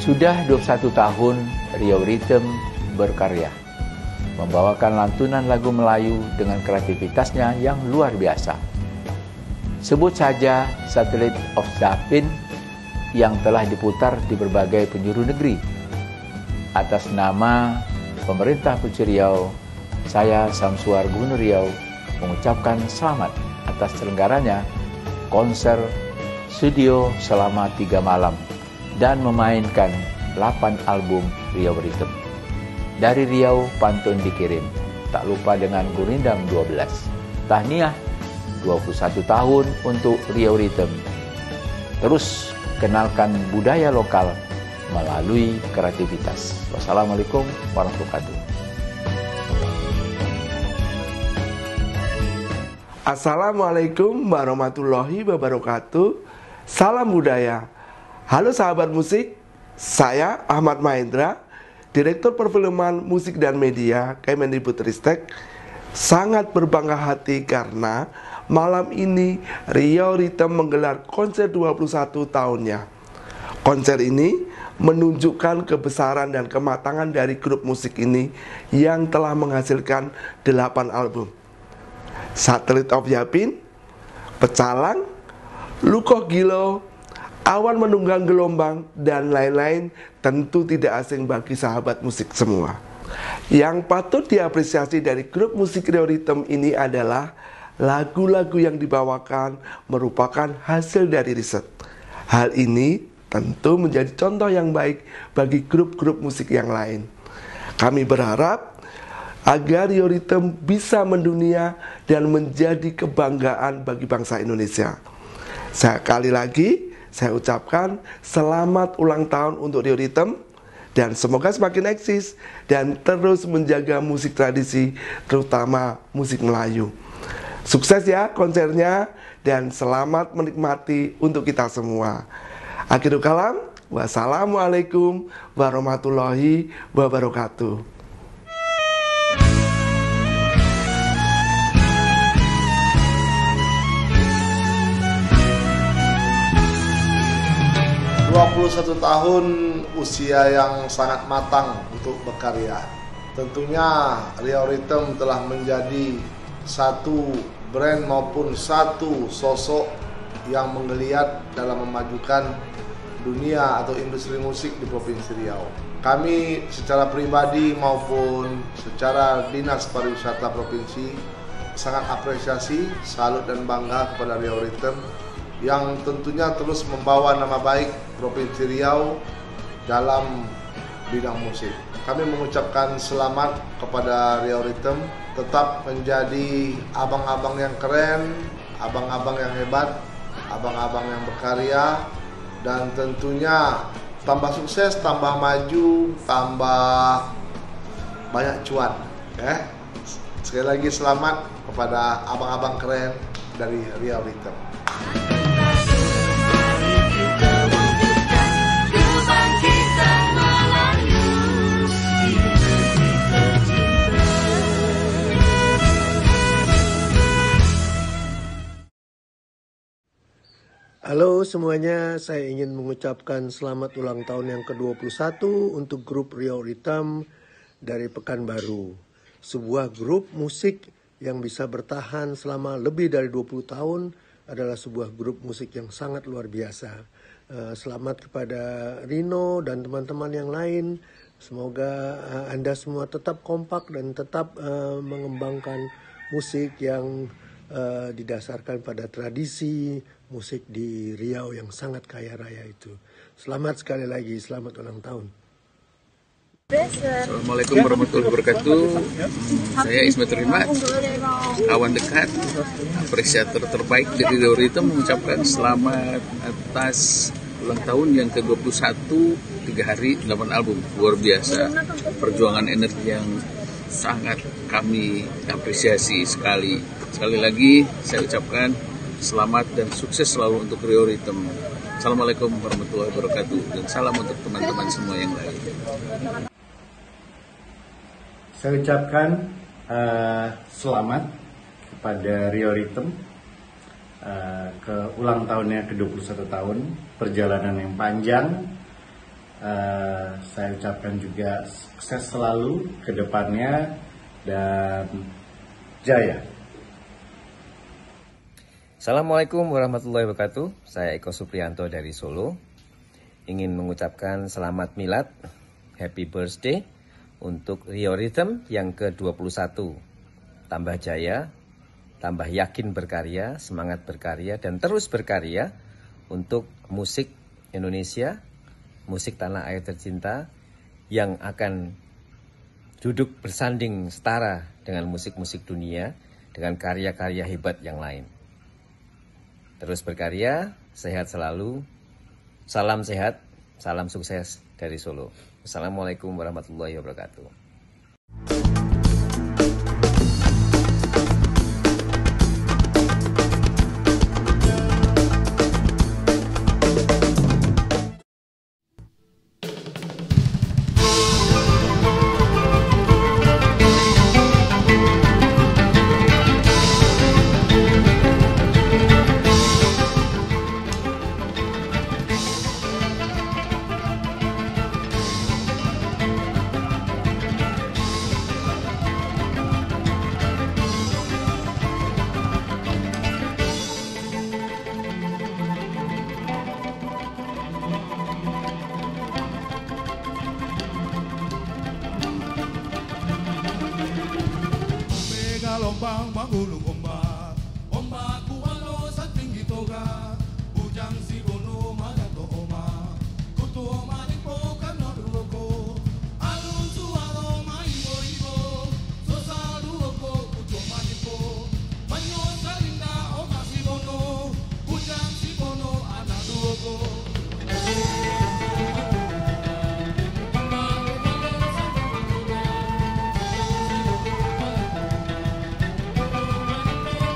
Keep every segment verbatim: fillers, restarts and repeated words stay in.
Sudah dua puluh satu tahun Riau Rhythm berkarya, membawakan lantunan lagu Melayu dengan kreativitasnya yang luar biasa. Sebut saja Satellite of Zapin yang telah diputar di berbagai penjuru negeri. Atas nama pemerintah Provinsi Riau, saya Samsuar Gubernur Riau mengucapkan selamat atas terselenggaranya konser studio selama tiga malam dan memainkan delapan album Riau Rhythm. Dari Riau, pantun dikirim, tak lupa dengan Gurindam dua belas. Tahniah dua puluh satu tahun untuk Riau Rhythm. Terus kenalkan budaya lokal melalui kreativitas. Wassalamualaikum warahmatullahi wabarakatuh. Assalamualaikum warahmatullahi wabarakatuh. Salam budaya. Halo sahabat musik, saya Ahmad Mahendra, Direktur Perfilman Musik dan Media Kemendikbudristek, sangat berbangga hati karena malam ini Riau Rhythm menggelar konser dua puluh satu tahunnya. Konser ini menunjukkan kebesaran dan kematangan dari grup musik ini yang telah menghasilkan delapan album. Satellite of Zapin, Pecalang, Lukoh Gilo, Awan Menunggang Gelombang, dan lain-lain tentu tidak asing bagi sahabat musik semua. Yang patut diapresiasi dari grup musik Riau Rhythm ini adalah lagu-lagu yang dibawakan merupakan hasil dari riset. Hal ini tentu menjadi contoh yang baik bagi grup-grup musik yang lain. Kami berharap agar Riau Rhythm bisa mendunia dan menjadi kebanggaan bagi bangsa Indonesia. Sekali lagi, saya ucapkan selamat ulang tahun untuk Riau Rhythm dan semoga semakin eksis dan terus menjaga musik tradisi, terutama musik Melayu. Sukses ya konsernya dan selamat menikmati untuk kita semua. Akhirul kalam, wassalamualaikum warahmatullahi wabarakatuh. dua puluh satu tahun usia yang sangat matang untuk berkarya. Tentunya Riau Rhythm telah menjadi satu brand maupun satu sosok yang menggeliat dalam memajukan dunia atau industri musik di Provinsi Riau. Kami secara pribadi maupun secara Dinas Pariwisata Provinsi sangat apresiasi, salut dan bangga kepada Riau Rhythm yang tentunya terus membawa nama baik Provinsi Riau dalam bidang musik. Kami mengucapkan selamat kepada Riau Rhythm, tetap menjadi abang-abang yang keren, abang-abang yang hebat, abang-abang yang berkarya, dan tentunya tambah sukses, tambah maju, tambah banyak cuan. Ya. Sekali lagi selamat kepada abang-abang keren dari Riau Rhythm. Halo semuanya, saya ingin mengucapkan selamat ulang tahun yang ke dua puluh satu untuk grup Riau Rhythm dari Pekanbaru. Sebuah grup musik yang bisa bertahan selama lebih dari dua puluh tahun adalah sebuah grup musik yang sangat luar biasa. Selamat kepada Rino dan teman-teman yang lain. Semoga Anda semua tetap kompak dan tetap mengembangkan musik yang didasarkan pada tradisi musik di Riau yang sangat kaya raya itu. Selamat sekali lagi, selamat ulang tahun. Assalamualaikum warahmatullahi wabarakatuh. Saya Ismet Rimat, kawan dekat, apresiator terbaik dari Riau Rhythm, mengucapkan selamat atas ulang tahun yang ke dua puluh satu, tiga hari, delapan album. Luar biasa, perjuangan energi yang sangat kami apresiasi sekali. Sekali lagi saya ucapkan selamat dan sukses selalu untuk Riau Rhythm. Assalamualaikum warahmatullahi wabarakatuh dan salam untuk teman-teman semua yang lain. Saya ucapkan uh, selamat kepada Riau Rhythm uh, ke ulang tahunnya ke dua puluh satu tahun, perjalanan yang panjang, uh, saya ucapkan juga sukses selalu ke depannya dan jaya. Assalamualaikum warahmatullahi wabarakatuh. Saya Eko Supriyanto dari Solo. Ingin mengucapkan selamat milad, happy birthday untuk Rio Rhythm yang ke dua puluh satu. Tambah jaya, tambah yakin berkarya, semangat berkarya, dan terus berkarya untuk musik Indonesia, musik tanah air tercinta yang akan duduk bersanding setara dengan musik-musik dunia, dengan karya-karya hebat yang lain. Terus berkarya, sehat selalu, salam sehat, salam sukses dari Solo. Assalamualaikum warahmatullahi wabarakatuh. Lombang manggulung ombak, ombak kualo satinggi toga, bujang si bono magato oma, kutu oma di pokan no duoko, alun suaro mai boibo, sosa duoko kutu oma di po, banyo salinda oma si bono, bujang si bono anak duoko. Thank you.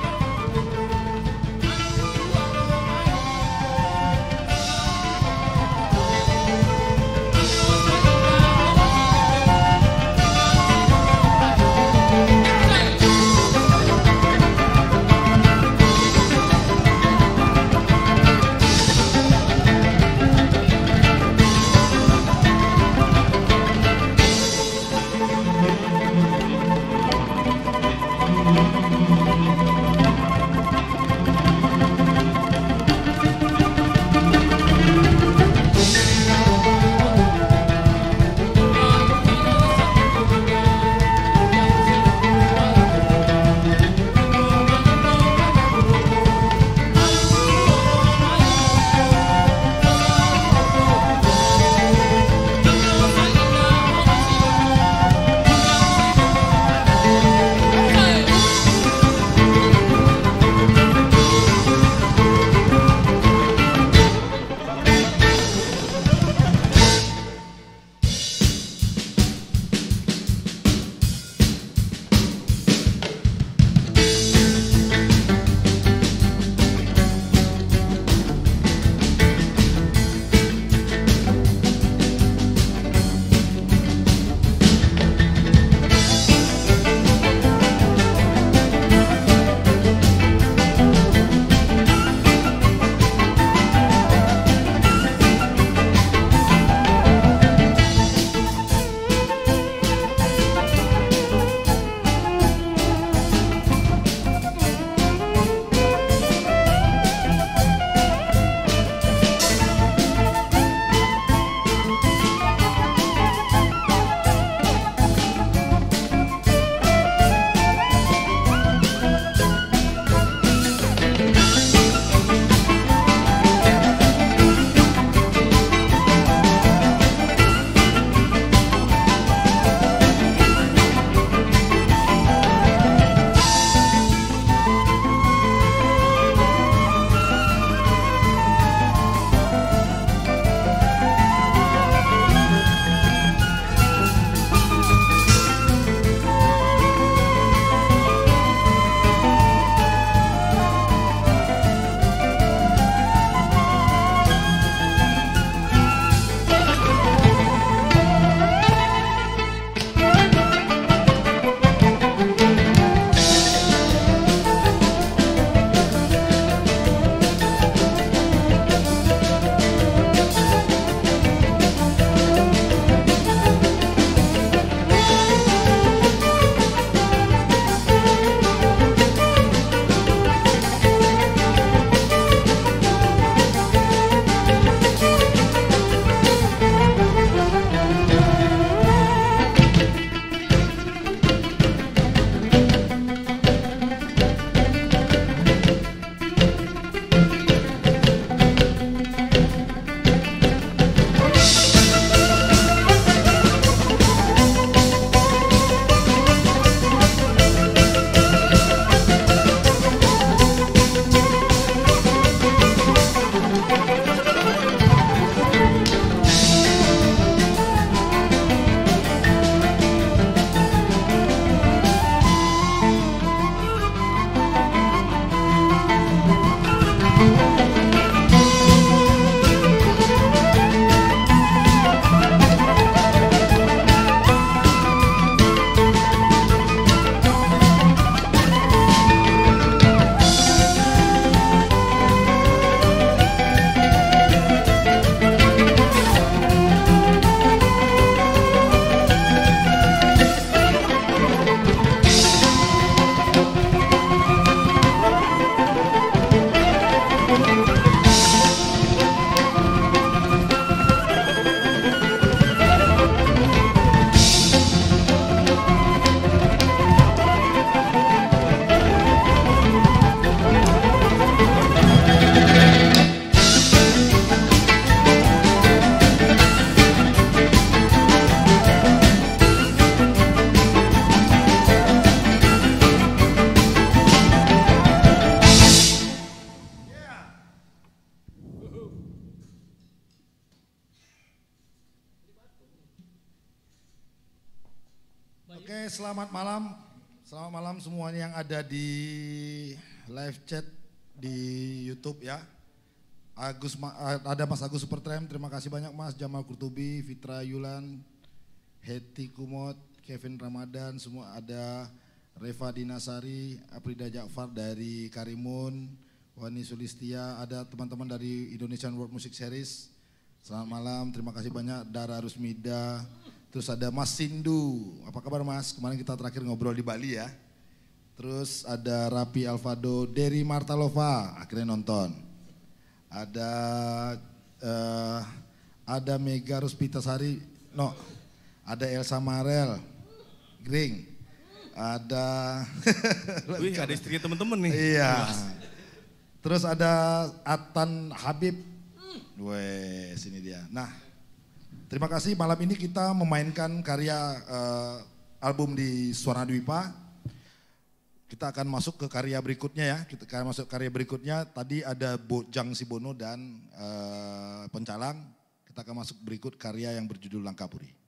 selamat malam. Selamat malam semuanya yang ada di live chat di YouTube ya. Agus, ada Mas Agus Supertramp, terima kasih banyak Mas. Jamal Kurtubi, Fitra Yulan, Heti Kumot, Kevin Ramadan, semua ada. Reva Dinasari, Aprida Ja'far dari Karimun, Wani Sulistia, ada teman-teman dari Indonesian World Music Series. Selamat malam, terima kasih banyak. Dara Rusmida, terus ada Mas Sindu, apa kabar Mas? Kemarin kita terakhir ngobrol di Bali ya. Terus ada Rapi Alvado, Derry Martalova, akhirnya nonton. Ada uh, ada Mega Ruspitasari, no, ada Elsa Marel, Gring. Ada Wih, ada istrinya teman-teman nih. Iya. Terus ada Atan Habib. Weh, sini dia. Nah, terima kasih malam ini kita memainkan karya uh, album di Suara Dwipa. Kita akan masuk ke karya berikutnya ya. Kita akan masuk ke karya berikutnya. Tadi ada Bojang Sibono dan uh, Pencalang. Kita akan masuk berikut karya yang berjudul Langkapuri.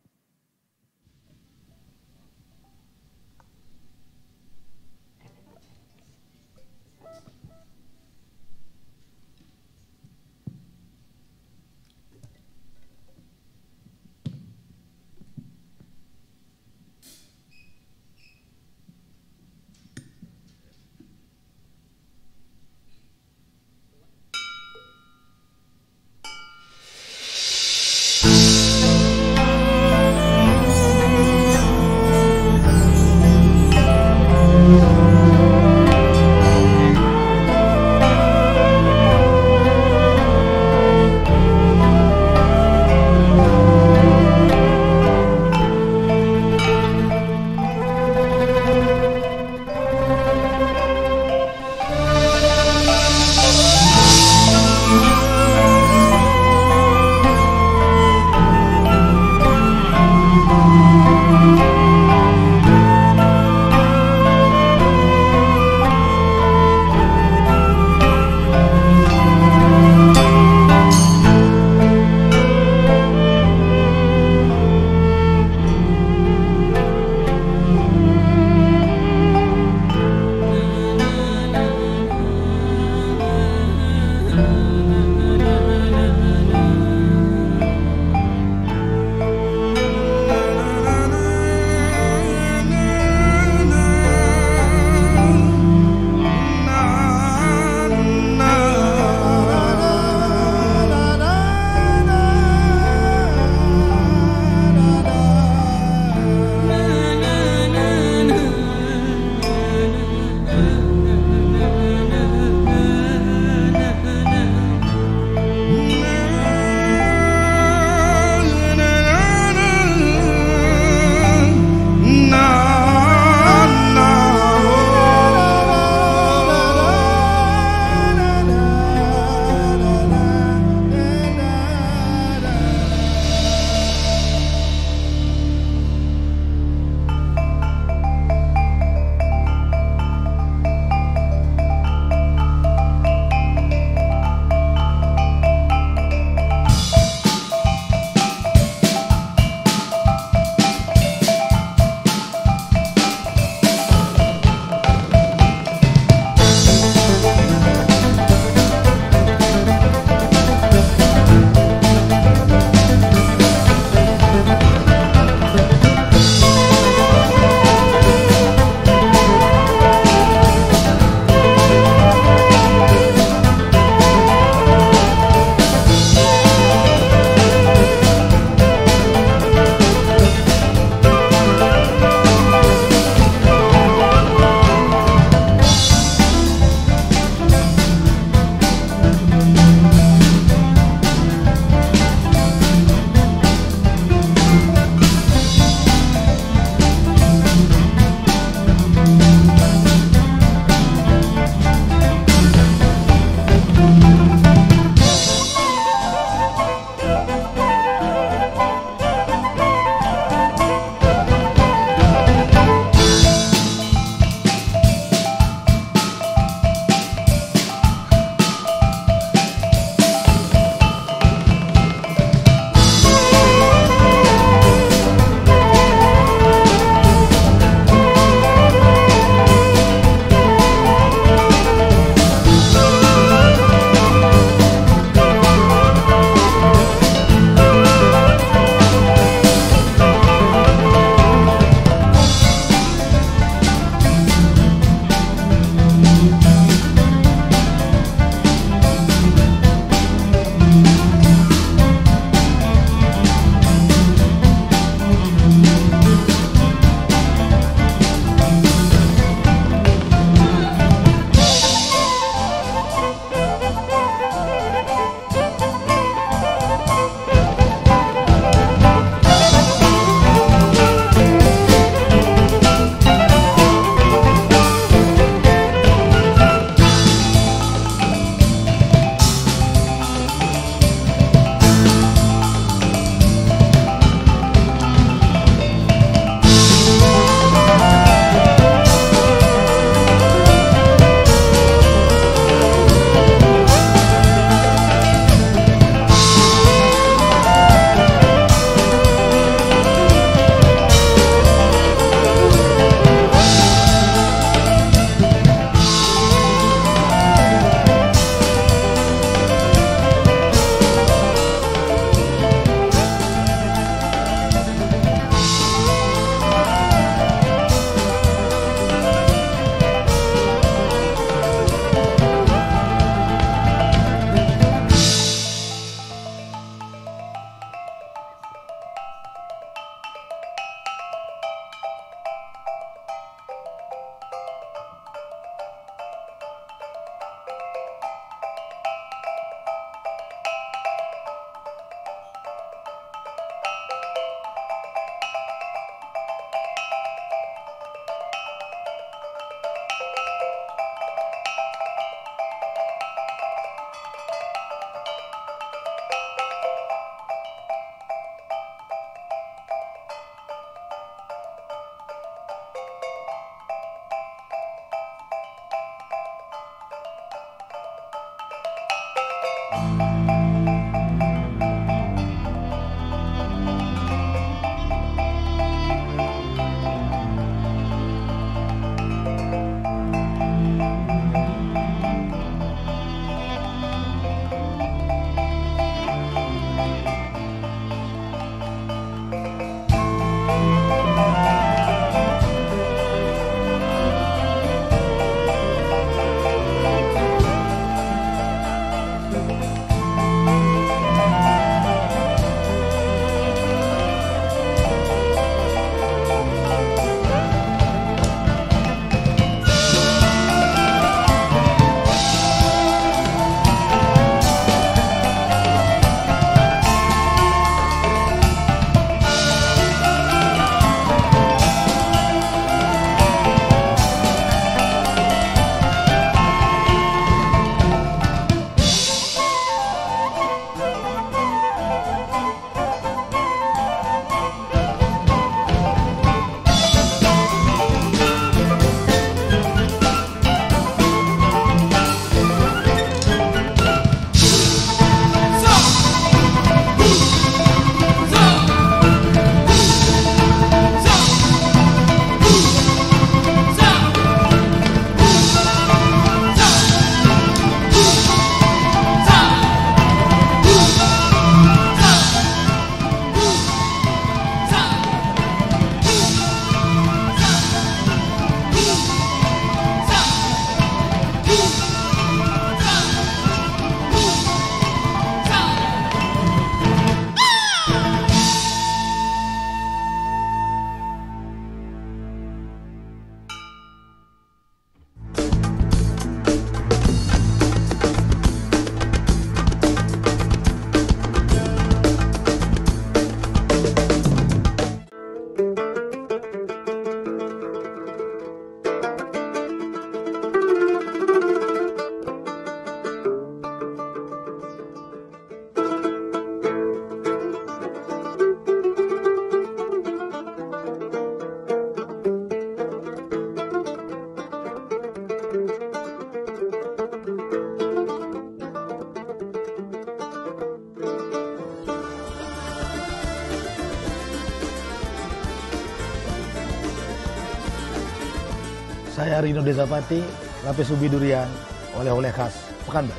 Saya Rino Desapati, Lapis Ubi Durian, oleh-oleh khas Pekanbaru.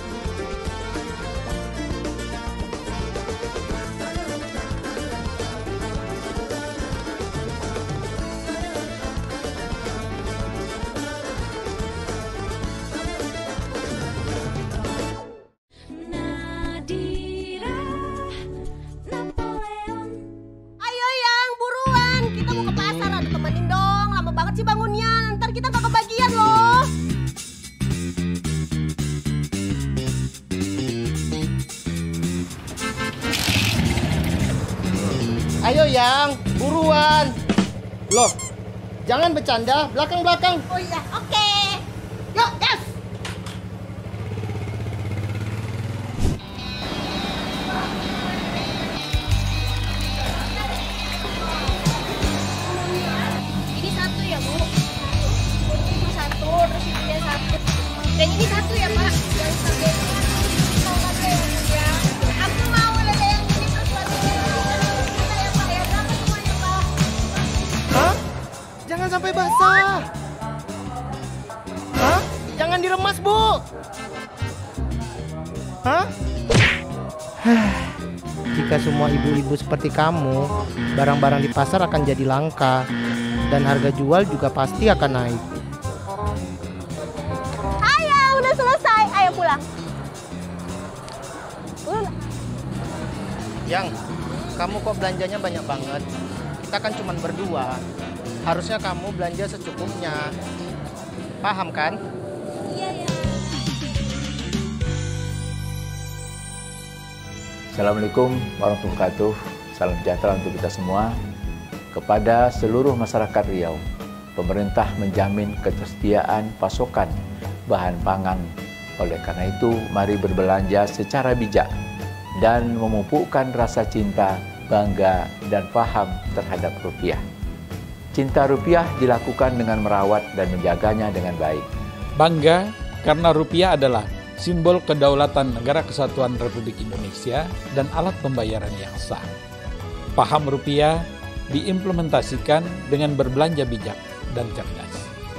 Ayo Yang, buruan. Loh, jangan bercanda, belakang-belakang. Oh iya, oke. Okay. Yuk, gas. Ini satu ya, Bu. Ini satu, terus ini satu. Dan ini satu ya, Pak. Yang satu ini mau pakai ya. Aku mau lele yang ini terus lagi. Jangan sampai basah. Hah? Jangan diremas, Bu. Hah? Jika semua ibu-ibu seperti kamu, barang-barang di pasar akan jadi langka dan harga jual juga pasti akan naik. Ayo, udah selesai. Ayo pulang. Pulang. Yang, kamu kok belanjanya banyak banget? Kita kan cuma berdua. Harusnya kamu belanja secukupnya. Paham kan? Iya, ya. Assalamualaikum warahmatullahi wabarakatuh. Salam sejahtera untuk kita semua. Kepada seluruh masyarakat Riau, pemerintah menjamin ketersediaan pasokan bahan pangan. Oleh karena itu, mari berbelanja secara bijak dan memupukkan rasa cinta, bangga, dan paham terhadap rupiah. Cinta rupiah dilakukan dengan merawat dan menjaganya dengan baik. Bangga karena rupiah adalah simbol kedaulatan Negara Kesatuan Republik Indonesia dan alat pembayaran yang sah. Paham rupiah diimplementasikan dengan berbelanja bijak dan cerdas.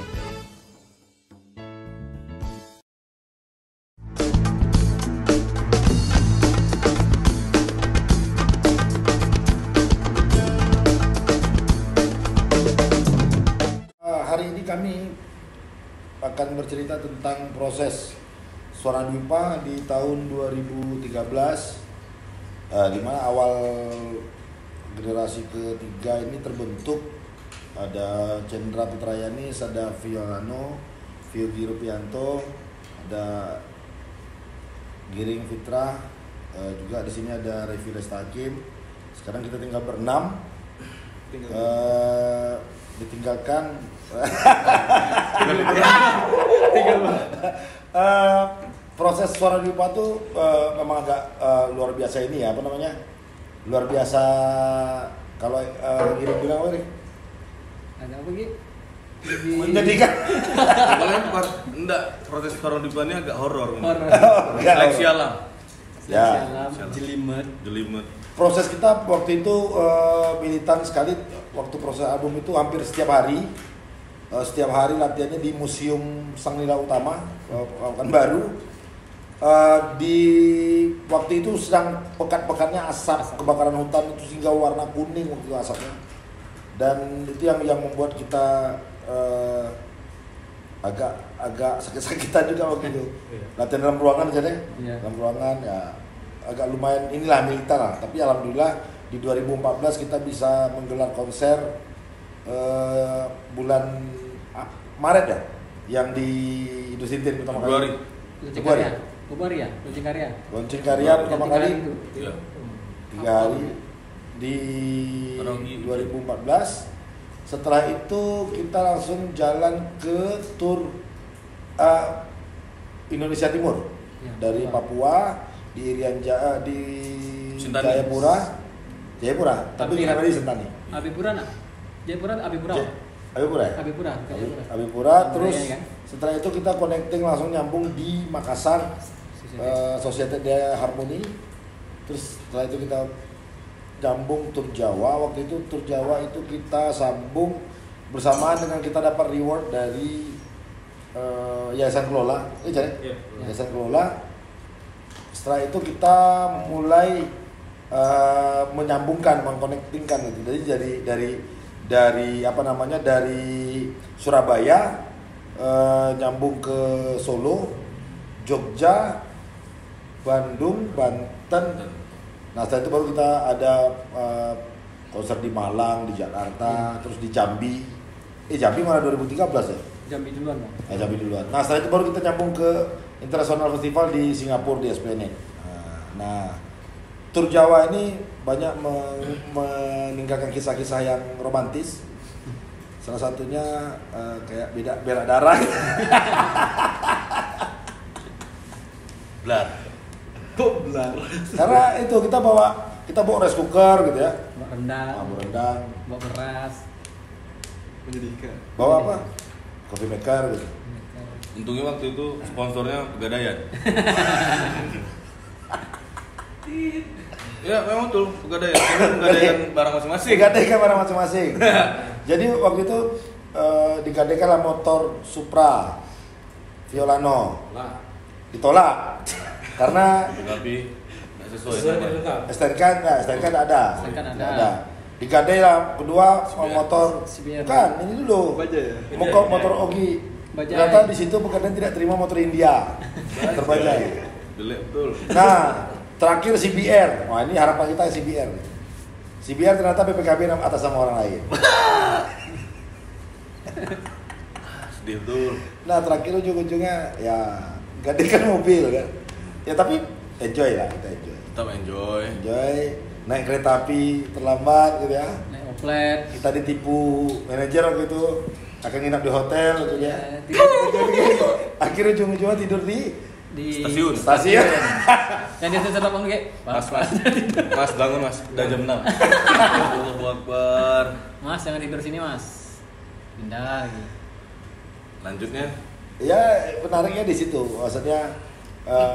Hari ini kami akan bercerita tentang proses Suara Dwipa di tahun dua ribu tiga belas, uh, di mana awal generasi ketiga ini terbentuk. Ada Cendra Putrayanis, ada Violano, Viogi Rupianto, ada Giring Fitra, uh, juga di sini ada Revi Lestakim. Sekarang kita tinggal berenam. Uh, ditinggalkan uh, proses Suara Dwipa tuh uh, memang agak uh, luar biasa ini ya, apa namanya, luar biasa. Kalau uh, Giring bilang apa nih? Ada apa Gi? Menjadikan enggak, proses Suara Dwipa ini agak horor. Seleksi alam. Ya, jelimet. Jelimet. Proses kita waktu itu uh, militan sekali. Waktu proses album itu hampir setiap hari, uh, setiap hari latihannya di Museum Sang Nila Utama, uh, Pekanbaru. Uh, di waktu itu sedang pekat-pekatnya asap kebakaran hutan itu sehingga warna kuning waktu itu asapnya. Dan itu yang yang membuat kita uh, agak agak sakit-sakitan juga waktu itu. Latihan dalam ruangan aja deh, yeah. dalam ruangan ya agak lumayan inilah militer lah. Tapi alhamdulillah di dua ribu empat belas kita bisa menggelar konser uh, bulan ah, Maret ya, yang di Industri Tin pertama kali. Februari. Februari ya, launching karya. Launching karya pertama kali. Iya. Tiga hari di dua ribu empat belas. Setelah itu kita langsung jalan ke tur uh, Indonesia Timur, ya, dari Papua, di Irian Jaya, di Sentani. Jayapura, Jayapura, tapi kenapa di Sentani? Abipura nak? Jayapura, Abipura. Jay- Abipura ya? Abipura, Abipura. Abipura, terus Jaya, kan? setelah itu kita connecting langsung nyambung di Makassar, uh, Societe de Harmony. Terus setelah itu kita nyambung tur Jawa. Waktu itu tur Jawa itu kita sambung bersamaan dengan kita dapat reward dari uh, Yayasan Kelola. Eh, jadi Yeah. Yayasan Kelola. Setelah itu kita mulai uh, menyambungkan, mengkonektingkan gitu. Jadi dari dari dari apa namanya dari Surabaya uh, nyambung ke Solo, Jogja, Bandung, Banten. Nah setelah itu baru kita ada uh, konser di Malang, di Jakarta, hmm. terus di Jambi. Eh Jambi mana dua ribu tiga belas ya? Jambi duluan Bang. Nah, Jambi duluan. Nah setelah itu baru kita nyambung ke International Festival di Singapura di Esplanade. Nah, nah tur Jawa ini banyak men- meninggalkan kisah-kisah yang romantis. Salah satunya uh, kayak beda berak darah. Blar. Kok blar? Karena itu kita bawa kita bawa rice cooker gitu ya. Bawa rendang. Bawa rendang. Bawa beras. Menyedihkan. Bawa apa? Coffee maker gitu. Untungnya waktu itu sponsornya Pegadaian. Ya memang betul Pegadaian. Pegadaian barang masing-masing. Digadaikan barang masing-masing. Jadi waktu itu uh, digadaikanlah motor Supra Violano. Ditolak karena tapi nggak sesuai. S T N K nggak, S T N K nggak ada. S T N K nggak ada. Nggak ada. Digadai lah kedua motor Sibian. kan ini dulu. Motor motor Ogi. Bajai. Ternyata di situ pegadaian tidak terima motor India. Terbajai. Jelek betul. Nah, terakhir C B R. Wah, ini harapan kita C B R. C B R ternyata B P K B atas sama orang lain. Sedih betul. Nah, terakhir ujung-ujungnya ya gadaikan mobil kan. Ya tapi enjoy lah, kita enjoy. Tetap enjoy. Enjoy. Naik kereta api terlambat gitu ya. Naik oplet. Kita ditipu manajer waktu itu akan nginap di hotel gitu ya. Akhirnya ujung-ujungnya tidur di di stasiun. Stasiun. Yang dia sedap bangun kayak. Mas, mas, mas bangun mas, udah jam enam. Allahu Akbar. Mas jangan tidur sini mas. Pindah lagi. Lanjutnya? Ya menariknya di situ, maksudnya Uh,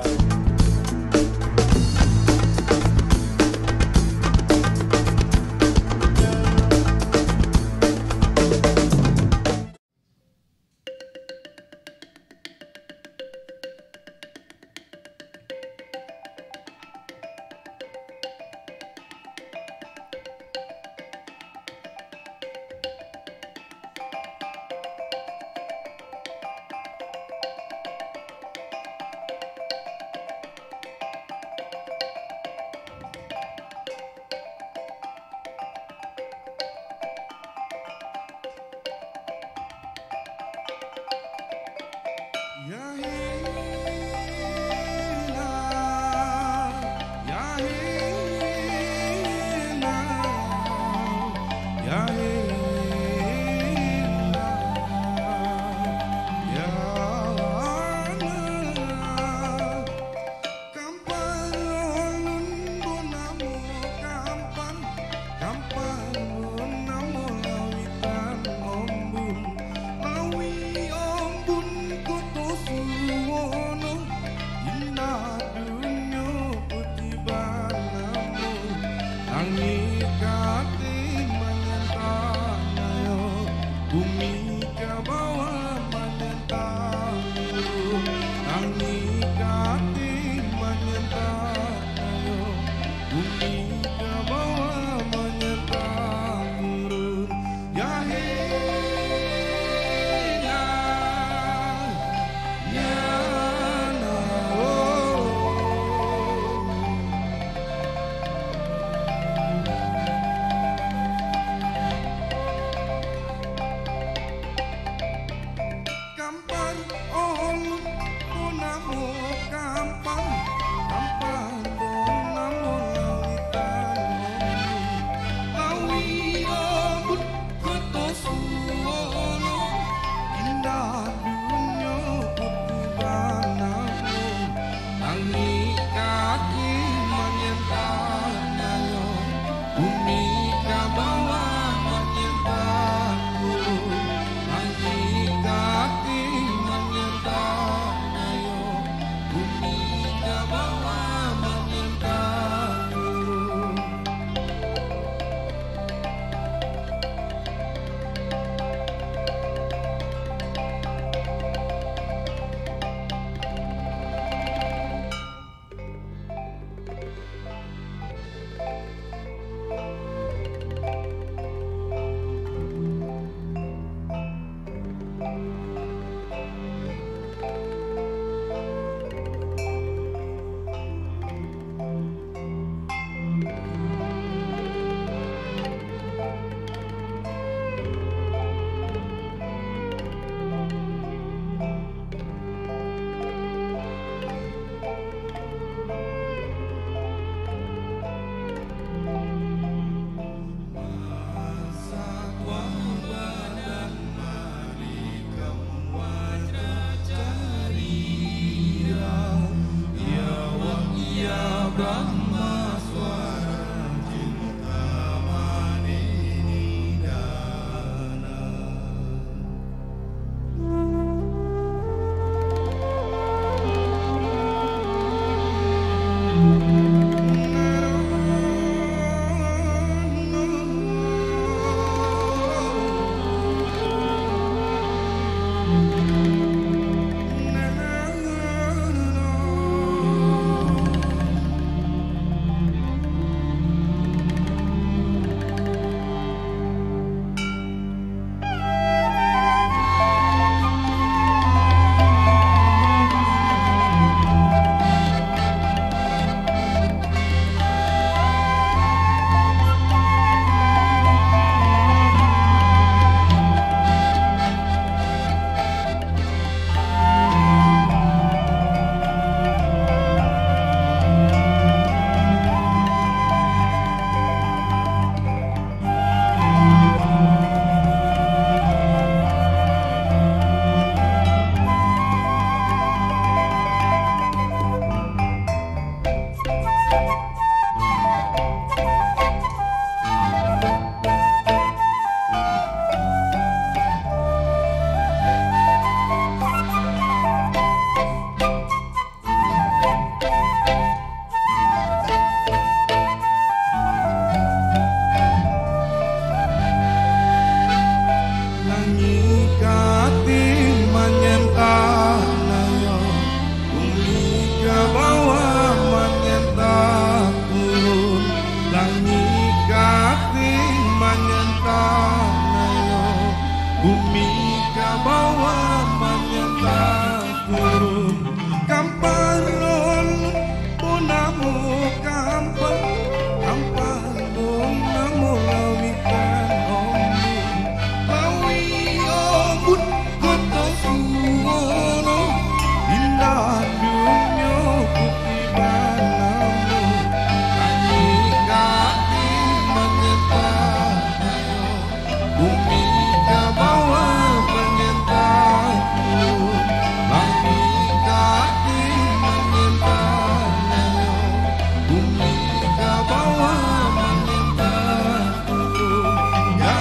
kamparon punamu kampar kamparong namo lawikan ombun lawi ombun koto suwono indah dunia kutibanamu kani kati mengetanayo bumi ke bawah mengetanayo langit kati mengetanayo bumi ke bawah mengetanayo ya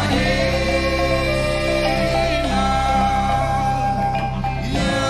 hena ya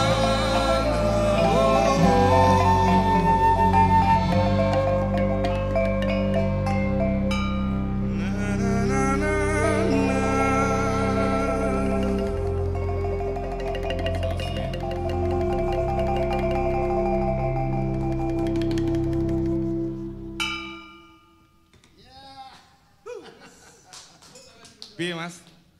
Bi, Mas.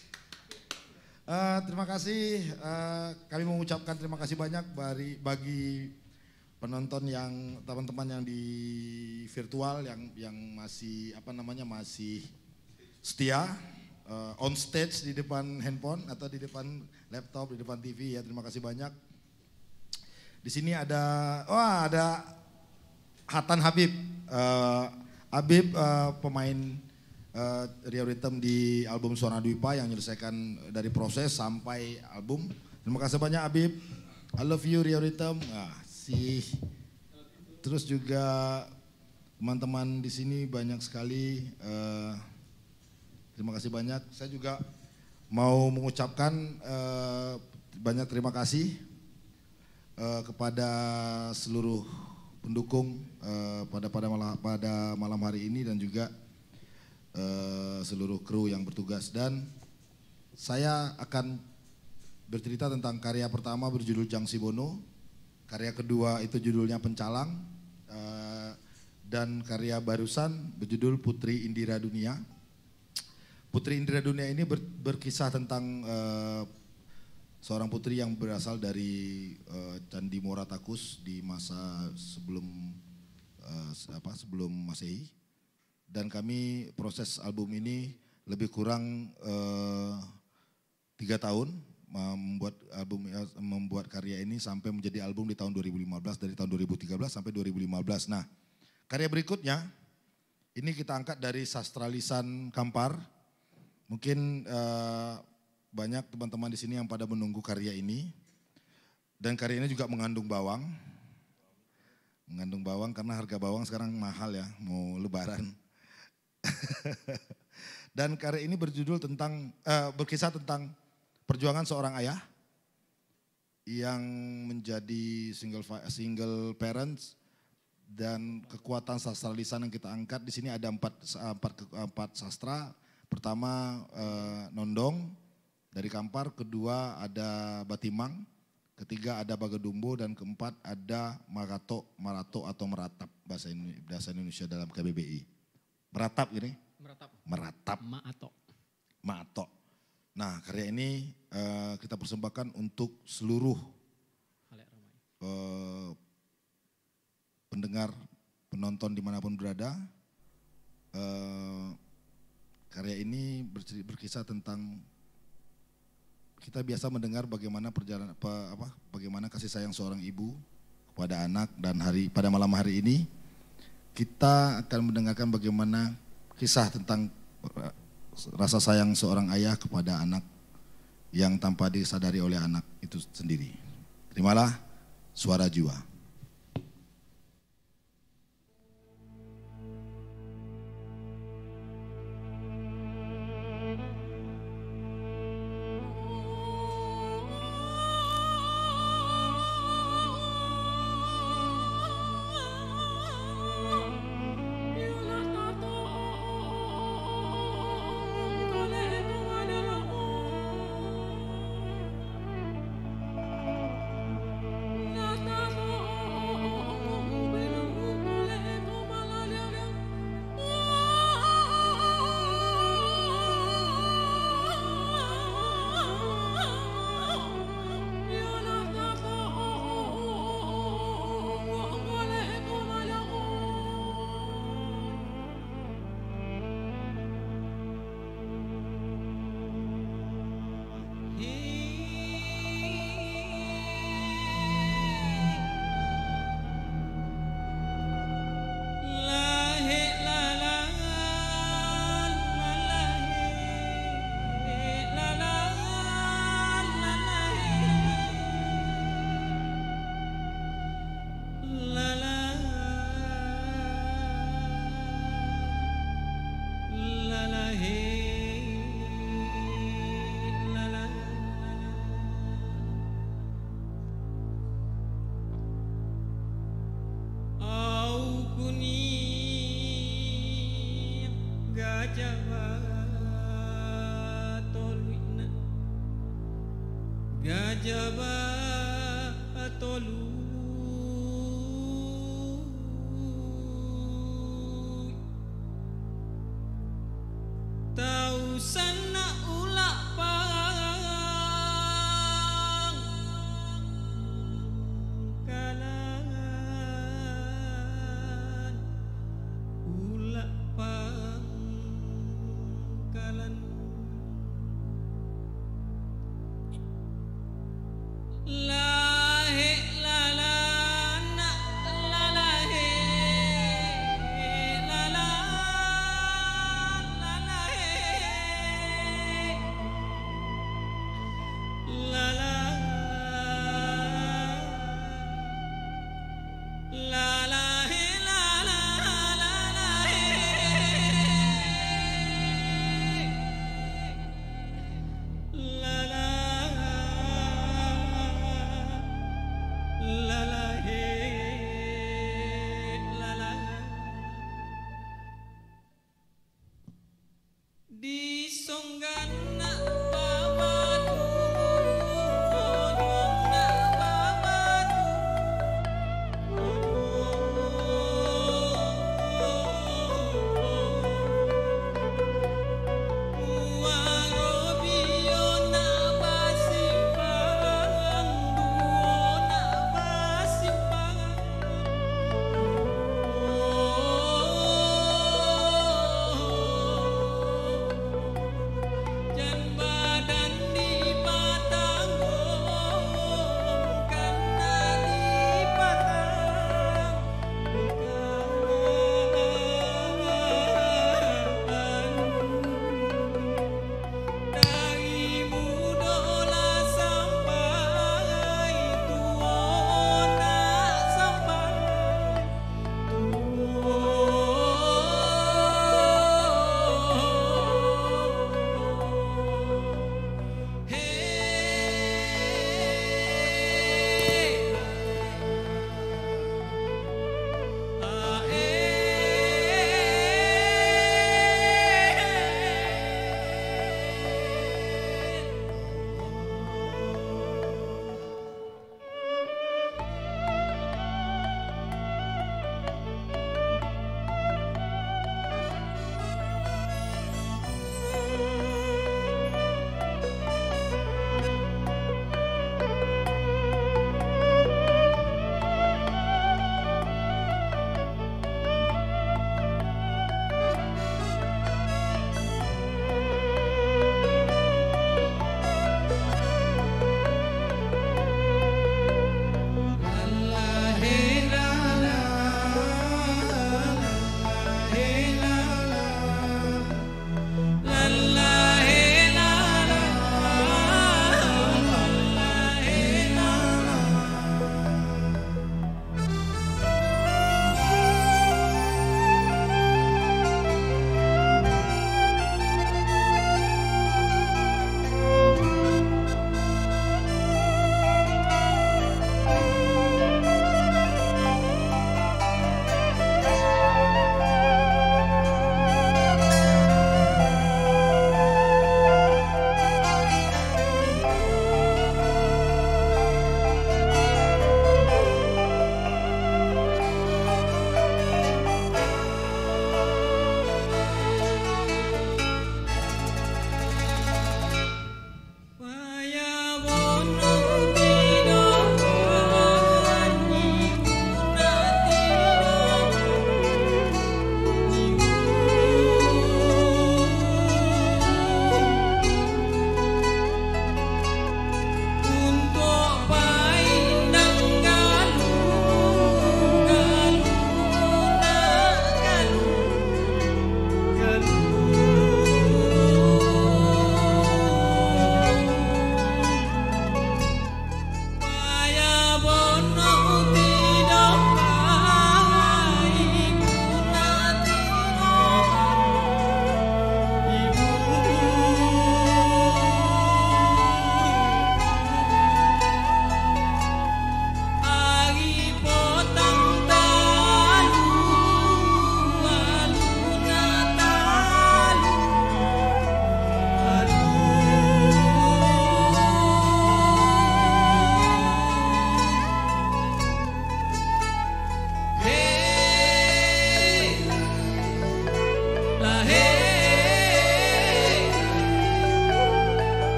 Eh, terima kasih, eh, kami mengucapkan terima kasih banyak bagi, bagi penonton yang teman-teman yang di virtual yang yang masih apa namanya masih setia eh, on stage di depan handphone atau di depan laptop, di depan T V ya, terima kasih banyak. Di sini ada, wah ada Hatan Habib, Eh, Habib eh, pemain uh, Rio Rhythm di album Suara Dwipa yang menyelesaikan dari proses sampai album. Terima kasih banyak Habib. I love you Rio Rhythm. Ah, sih. Terus juga teman-teman di sini banyak sekali. Uh, terima kasih banyak. Saya juga mau mengucapkan uh, banyak terima kasih uh, kepada seluruh pendukung uh, pada pada malam pada malam hari ini dan juga uh, seluruh kru yang bertugas, dan saya akan bercerita tentang karya pertama berjudul Jangsi Bono, karya kedua itu judulnya Pencalang, uh, dan karya barusan berjudul Putri Indira Dunia. Putri Indira Dunia ini ber, berkisah tentang uh, seorang putri yang berasal dari uh, Candi Muara Takus di masa sebelum uh, apa sebelum Masehi, dan kami proses album ini lebih kurang uh, tiga tahun membuat album membuat karya ini sampai menjadi album di tahun dua ribu lima belas, dari tahun dua ribu tiga belas sampai dua ribu lima belas. Nah, karya berikutnya ini kita angkat dari sastra lisan Kampar. Mungkin uh, banyak teman-teman di sini yang pada menunggu karya ini, dan karya ini juga mengandung bawang, mengandung bawang karena harga bawang sekarang mahal ya, mau lebaran. Dan karya ini berjudul tentang, uh, berkisah tentang perjuangan seorang ayah yang menjadi single single parents, dan kekuatan sastra lisan yang kita angkat di sini ada empat empat empat sastra. Pertama uh, Nondong dari Kampar, kedua ada Batimang, ketiga ada Bagedumbo, dan keempat ada Marato, Marato atau Meratap bahasa Indonesia, bahasa Indonesia dalam K B B I. Meratap gini? Meratap. Meratap. Maato. Maato. Nah, karya ini uh, kita persembahkan untuk seluruh uh, pendengar, penonton dimanapun berada. Uh, karya ini berkisah tentang kita biasa mendengar bagaimana perjalanan apa, apa bagaimana kasih sayang seorang ibu kepada anak, dan hari pada malam hari ini kita akan mendengarkan bagaimana kisah tentang rasa sayang seorang ayah kepada anak yang tanpa disadari oleh anak itu sendiri. Terimalah Suara Jiwa. Nata mo gajah toluina gajah tolu tahu sana ulak pang kalan ulak pang kalan lahe lalana lalahe lala lalahe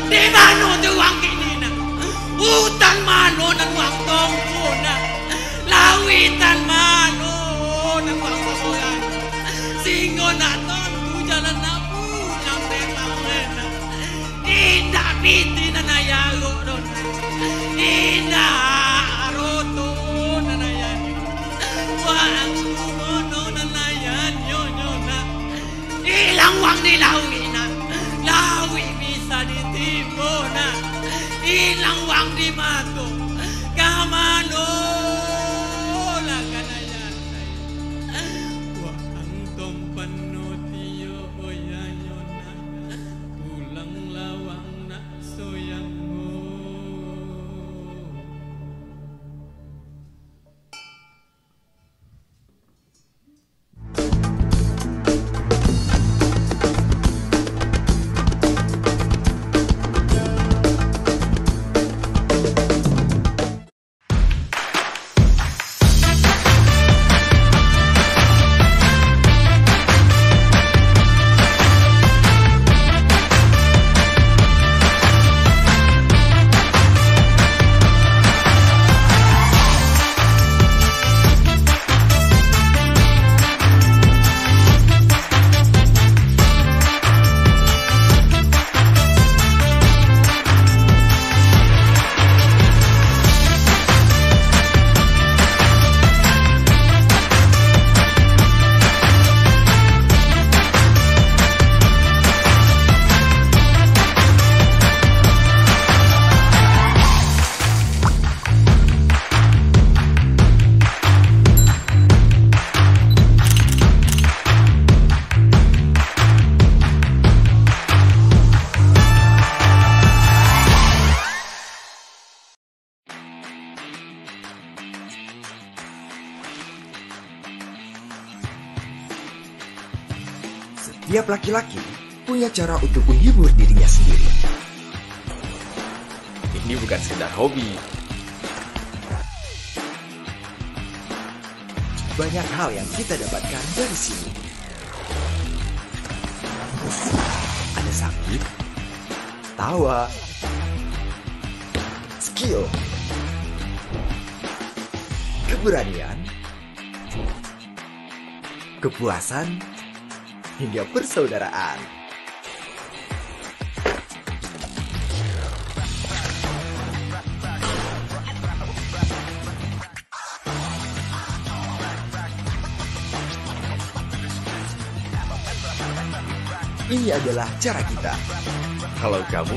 Di mana tu wang kini na? Hutan mana nan wang tongku na? Lawitan mana nan wang sosoyan? Singo na tonku jalan na punya pemangena. Indah piti na nayago don. Indah roto na nayan. Wang sumono na nayan nyonya na. Ilang wang dilawi na. Lawi bisa ditipu na. Ilang wang di mato kamano la kanayan wa antom panotiyo oyayo na tulang lawang na soyang mo. Setiap laki-laki punya cara untuk menghibur dirinya sendiri. Ini bukan sekedar hobi. Banyak hal yang kita dapatkan dari sini. Ada sakit, tawa, skill, keberanian, kepuasan, hingga persaudaraan. Ini adalah cara kita. Kalau kamu?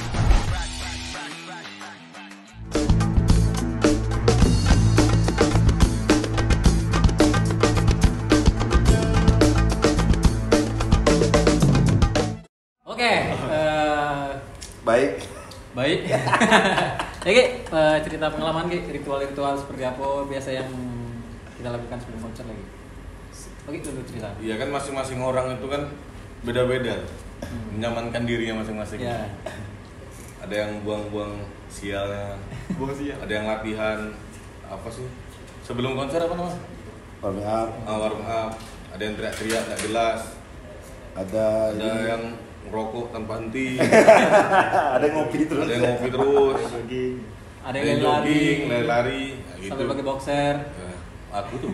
Oke, eh, baik. Baik. Ya, Ki, eh, cerita pengalaman Ki, ritual-ritual seperti apa biasa yang kita lakukan sebelum konser lagi. Oke, dulu cerita. Iya kan masing-masing orang itu kan beda-beda, hmm. menyamankan dirinya masing-masing. Ya. Ada yang buang-buang sialnya, buang sial. Ada yang latihan apa sih? Sebelum konser apa namanya? Warming up. Ah, warming up. Ada yang teriak-teriak nggak jelas. Ada, ada ini. yang ngerokok tanpa henti. Ada yang ngopi terus. Ada yang ngopi terus. Ada yang jogging, lari-lari. Nah, sambil pakai boxer. Ya, aku tuh.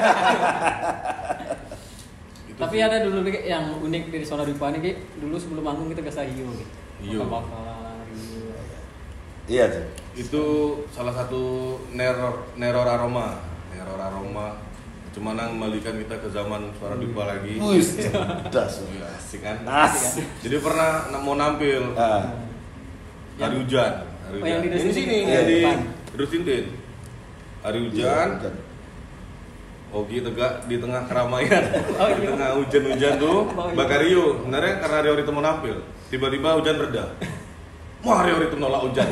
Tapi ada dulu Ki, yang unik dari Sona Dupa nih Ki. Dulu sebelum manggung kita biasa hiu Ki. Hiu. Iya sih. Itu salah satu neror neror aroma, neror aroma. Cuma nang kembalikan kita ke zaman Suara Dupa lagi. Wih, das. Asik kan? Asik. Jadi pernah mau nampil. Ah. Hari hujan. Hari Oh, hujan. yang di Ini sini, ya, di depan. Rusintin. Hari hujan. Ogi tegak di tengah keramaian, Oh, di iya. tengah hujan-hujan tuh, Oh, iya. bakar Rio. Sebenarnya karena Rio itu mau nampil, tiba-tiba hujan reda. Wah, Rio itu nolak hujan.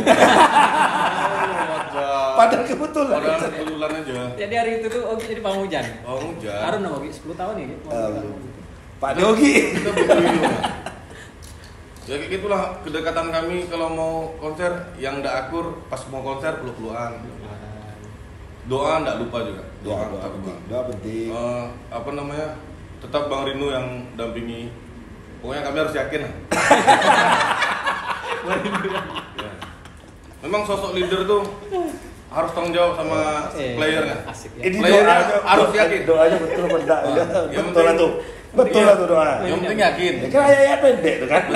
Padahal kebetulan. Padahal kebetulan aja. Jadi hari itu tuh Ogi jadi pawang hujan. Pawang hujan. Harum dong Ogi, sepuluh tahun ya Ki. Pak Dogi. Kita begitu. Ya kayak gitulah kedekatan kami kalau mau konser yang ndak akur pas mau konser peluk-pelukan. Doa ndak lupa juga. Doa, doa penting. Doa penting. Uh, apa namanya? Tetap Bang Rino yang dampingi. Pokoknya kami harus yakin. Ya. Memang sosok leader tuh harus tanggung jawab sama Eh, playernya. asik ya. Ini Playernya doanya harus yakin. Doanya betul benda. Yang Betul penting- lah tuh. Betul Iya. lah tuh doa. Yang penting yakin. Ya kan ayat pendek tuh kan.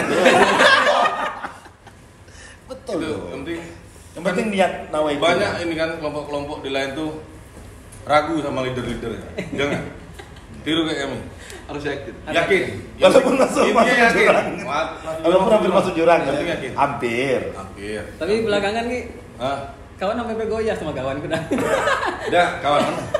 Betul. Itu, yang penting Yang penting niat nawa itu. banyak ini kan kelompok-kelompok di lain tuh ragu sama leader-leadernya. Jangan tiru kayak kami. Harus yakin. Yakin. Walaupun masuk Intinya masuk yakin. jurang. Mat- Walaupun hampir masuk jurang. Yang penting yakin. Hampir. Hampir. Tapi belakangan Ki, Hah? kawan sampai bergoyah sama kawan udah. Udah, kawan.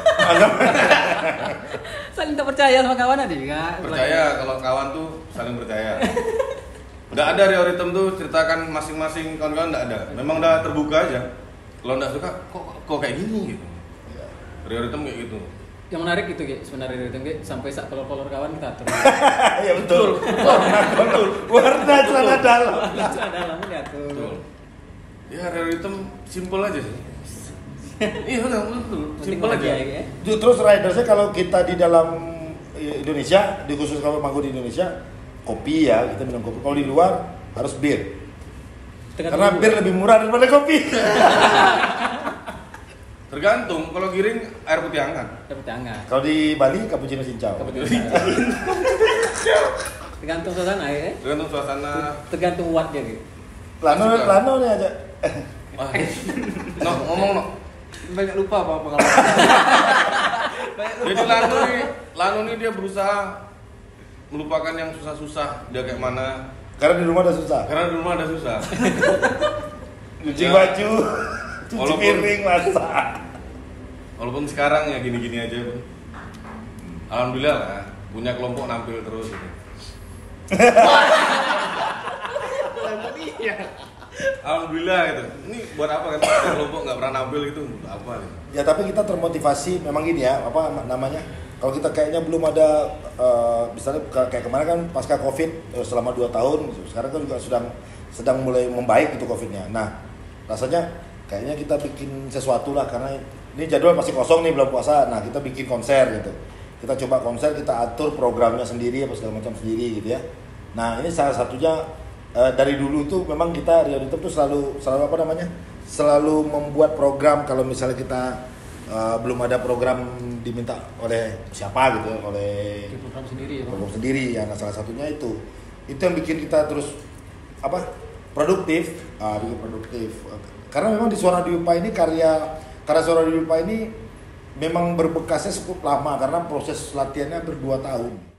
Saling tak percaya sama kawan ada juga. Percaya kalau kawan tuh saling percaya. Nggak ada Rio Rhythm tuh ceritakan masing-masing kawan-kawan, nggak ada. Memang udah terbuka aja. Kalau nggak suka, kok kok kayak gini gitu. Rio Rhythm kayak gitu. Yang menarik itu Ki, sebenarnya itu Ki, sampai sak kolor-kolor kawan kita atur. Ya betul. Warna betul. Warna celana dalam. Celana dalam diatur. Betul. Ya Rio Rhythm simple aja sih. Iya betul, betul. Simple aja. Ya. Terus ridersnya kalau kita di dalam Indonesia, di khusus kalau manggung di Indonesia, kopi ya, kita minum kopi. Kalau di luar harus bir. Karena bir lebih murah daripada kopi. Tergantung, kalau giring air putih hangat. Air putih hangat. Kalau di Bali cappuccino cincau. Tergantung suasana ya. Tergantung suasana. Tergantung wattnya Ki. Lano, lano nih aja. Wah, no, ngomong no. Banyak lupa apa pengalaman. Jadi Lano nih, Lano nih dia berusaha melupakan yang susah-susah. Dia kayak mana? Karena di rumah udah susah. Karena di rumah ada susah. Cuci Ya. baju, cuci Walaupun- piring, masak. Walaupun sekarang ya gini-gini aja pun. Alhamdulillah lah, punya kelompok nampil terus gitu. Alhamdulillah gitu. Ini buat apa kan? Kelompok nggak pernah nampil gitu, untuk apa gitu. Ya tapi kita termotivasi memang gini ya, apa namanya? Kalau kita kayaknya belum ada, uh, misalnya kayak kemarin kan pasca Covid uh, selama dua tahun, gitu. Sekarang kan juga sedang sedang mulai membaik itu Covidnya. Nah, rasanya kayaknya kita bikin sesuatu lah karena ini jadwal masih kosong nih belum puasa. Nah, kita bikin konser gitu. Kita coba konser, kita atur programnya sendiri apa segala macam sendiri gitu ya. Nah, ini salah satunya uh, dari dulu tuh memang kita Rio Rhythm tuh selalu selalu apa namanya? Selalu membuat program kalau misalnya kita Uh, belum ada program diminta oleh siapa gitu, oleh Bikin program sendiri ya, Bang. program sendiri ya. Nah, salah satunya itu itu yang bikin kita terus apa produktif, ah, bikin produktif. Karena memang di Suara Dwipa ini karya karya Suara Dwipa ini memang berbekasnya cukup lama karena proses latihannya berdua tahun.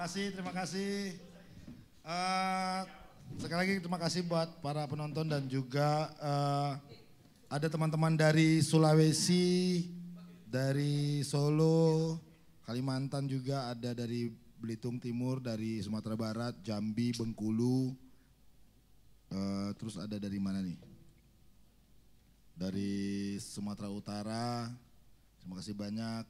kasih, terima kasih. Uh, sekali lagi terima kasih buat para penonton dan juga uh, ada teman-teman dari Sulawesi, dari Solo, Kalimantan juga, ada dari Belitung Timur, dari Sumatera Barat, Jambi, Bengkulu, uh, terus ada dari mana nih? Dari Sumatera Utara, terima kasih banyak.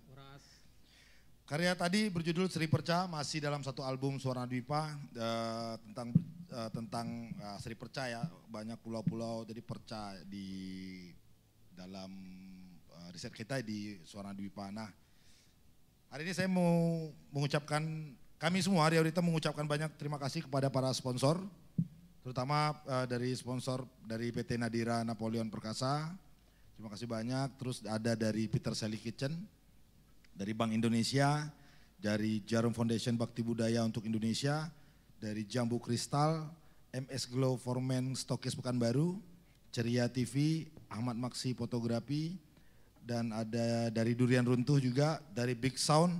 Karya tadi berjudul Sri Perca, masih dalam satu album Suara Dwipa uh, tentang uh, tentang uh, Sri Perca ya, banyak pulau-pulau, jadi perca di dalam uh, riset kita di Suara Dwipa. Nah, hari ini saya mau mengucapkan, kami semua Rio Rhythm mengucapkan banyak terima kasih kepada para sponsor, terutama uh, dari sponsor dari P T Nadira Napoleon Perkasa, terima kasih banyak. Terus ada dari Peter Sally Kitchen, dari Bank Indonesia, dari Jarum Foundation Bakti Budaya untuk Indonesia, dari Jambu Kristal, M S Glow Formen Stokis Pekanbaru, Ceria T V, Ahmad Maksi Fotografi, dan ada dari Durian Runtuh juga, dari Big Sound.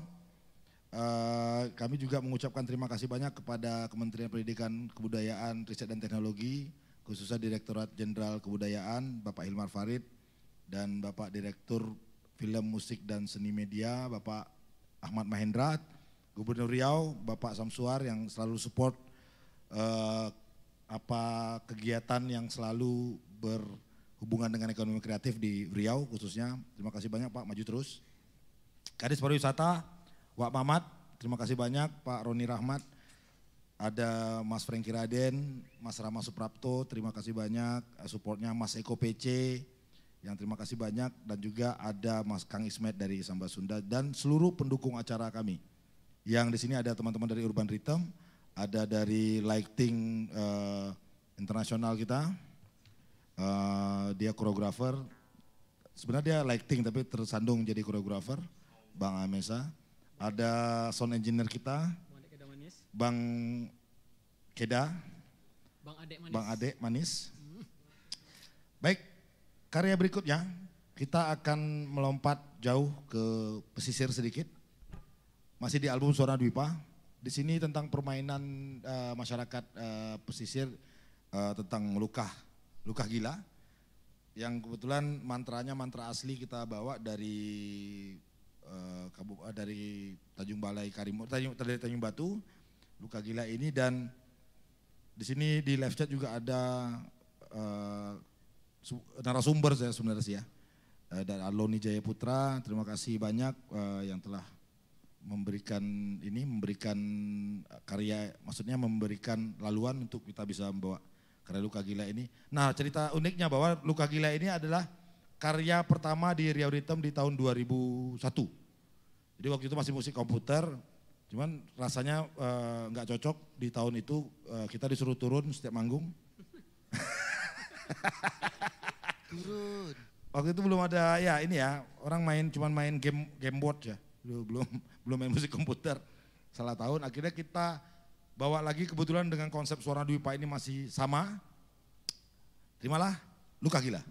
Uh, kami juga mengucapkan terima kasih banyak kepada Kementerian Pendidikan, Kebudayaan, Riset dan Teknologi, khususnya Direktorat Jenderal Kebudayaan, Bapak Hilmar Farid, dan Bapak Direktur Film, Musik, dan Seni Media, Bapak Ahmad Mahendra, Gubernur Riau, Bapak Samsuar yang selalu support uh, apa kegiatan yang selalu berhubungan dengan ekonomi kreatif di Riau khususnya. Terima kasih banyak Pak, maju terus. Kadis Pariwisata, Wak Mamat, terima kasih banyak Pak Roni Rahmat. Ada Mas Franky Raden, Mas Rama Suprapto, terima kasih banyak supportnya. Mas Eko P C, yang terima kasih banyak, dan juga ada Mas Kang Ismet dari Samba Sunda dan seluruh pendukung acara kami. Yang di sini ada teman-teman dari Urban Rhythm, ada dari Lighting uh, internasional kita, uh, dia koreografer. Sebenarnya dia lighting tapi tersandung jadi koreografer, Bang Amesa. Ada sound engineer kita, Bang Keda, Bang Adek Manis. Bang Adek Manis. Baik. Karya berikutnya, kita akan melompat jauh ke pesisir sedikit. Masih di album Suara Dwipa. Di sini tentang permainan uh, masyarakat uh, pesisir uh, tentang lukah, lukah gila. Yang kebetulan mantranya mantra asli kita bawa dari uh, Kabu, uh, dari Tanjung Balai Karimur, Tanjung, dari Tanjung Batu, lukah gila ini. Dan di sini di live chat juga ada uh, narasumber saya sebenarnya sih ya, dan Aloni Jaya Putra, terima kasih banyak uh, yang telah memberikan ini, memberikan karya, maksudnya memberikan laluan untuk kita bisa membawa karya Luka Gila ini. Nah, cerita uniknya bahwa Luka Gila ini adalah karya pertama di Rio Rhythm di tahun dua ribu satu. Jadi waktu itu masih musik komputer, cuman rasanya nggak uh, cocok di tahun itu, uh, kita disuruh turun setiap manggung. Turun. Waktu itu belum ada ya ini ya, orang main cuman main game game board ya, belum belum main musik komputer. Salah tahun, akhirnya kita bawa lagi, kebetulan dengan konsep Suara Dwipa ini masih sama. Terimalah Luka Gila.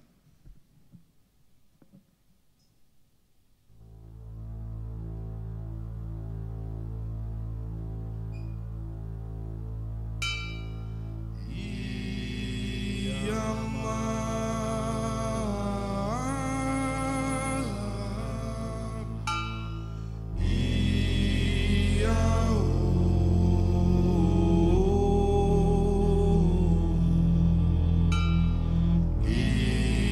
Yeah.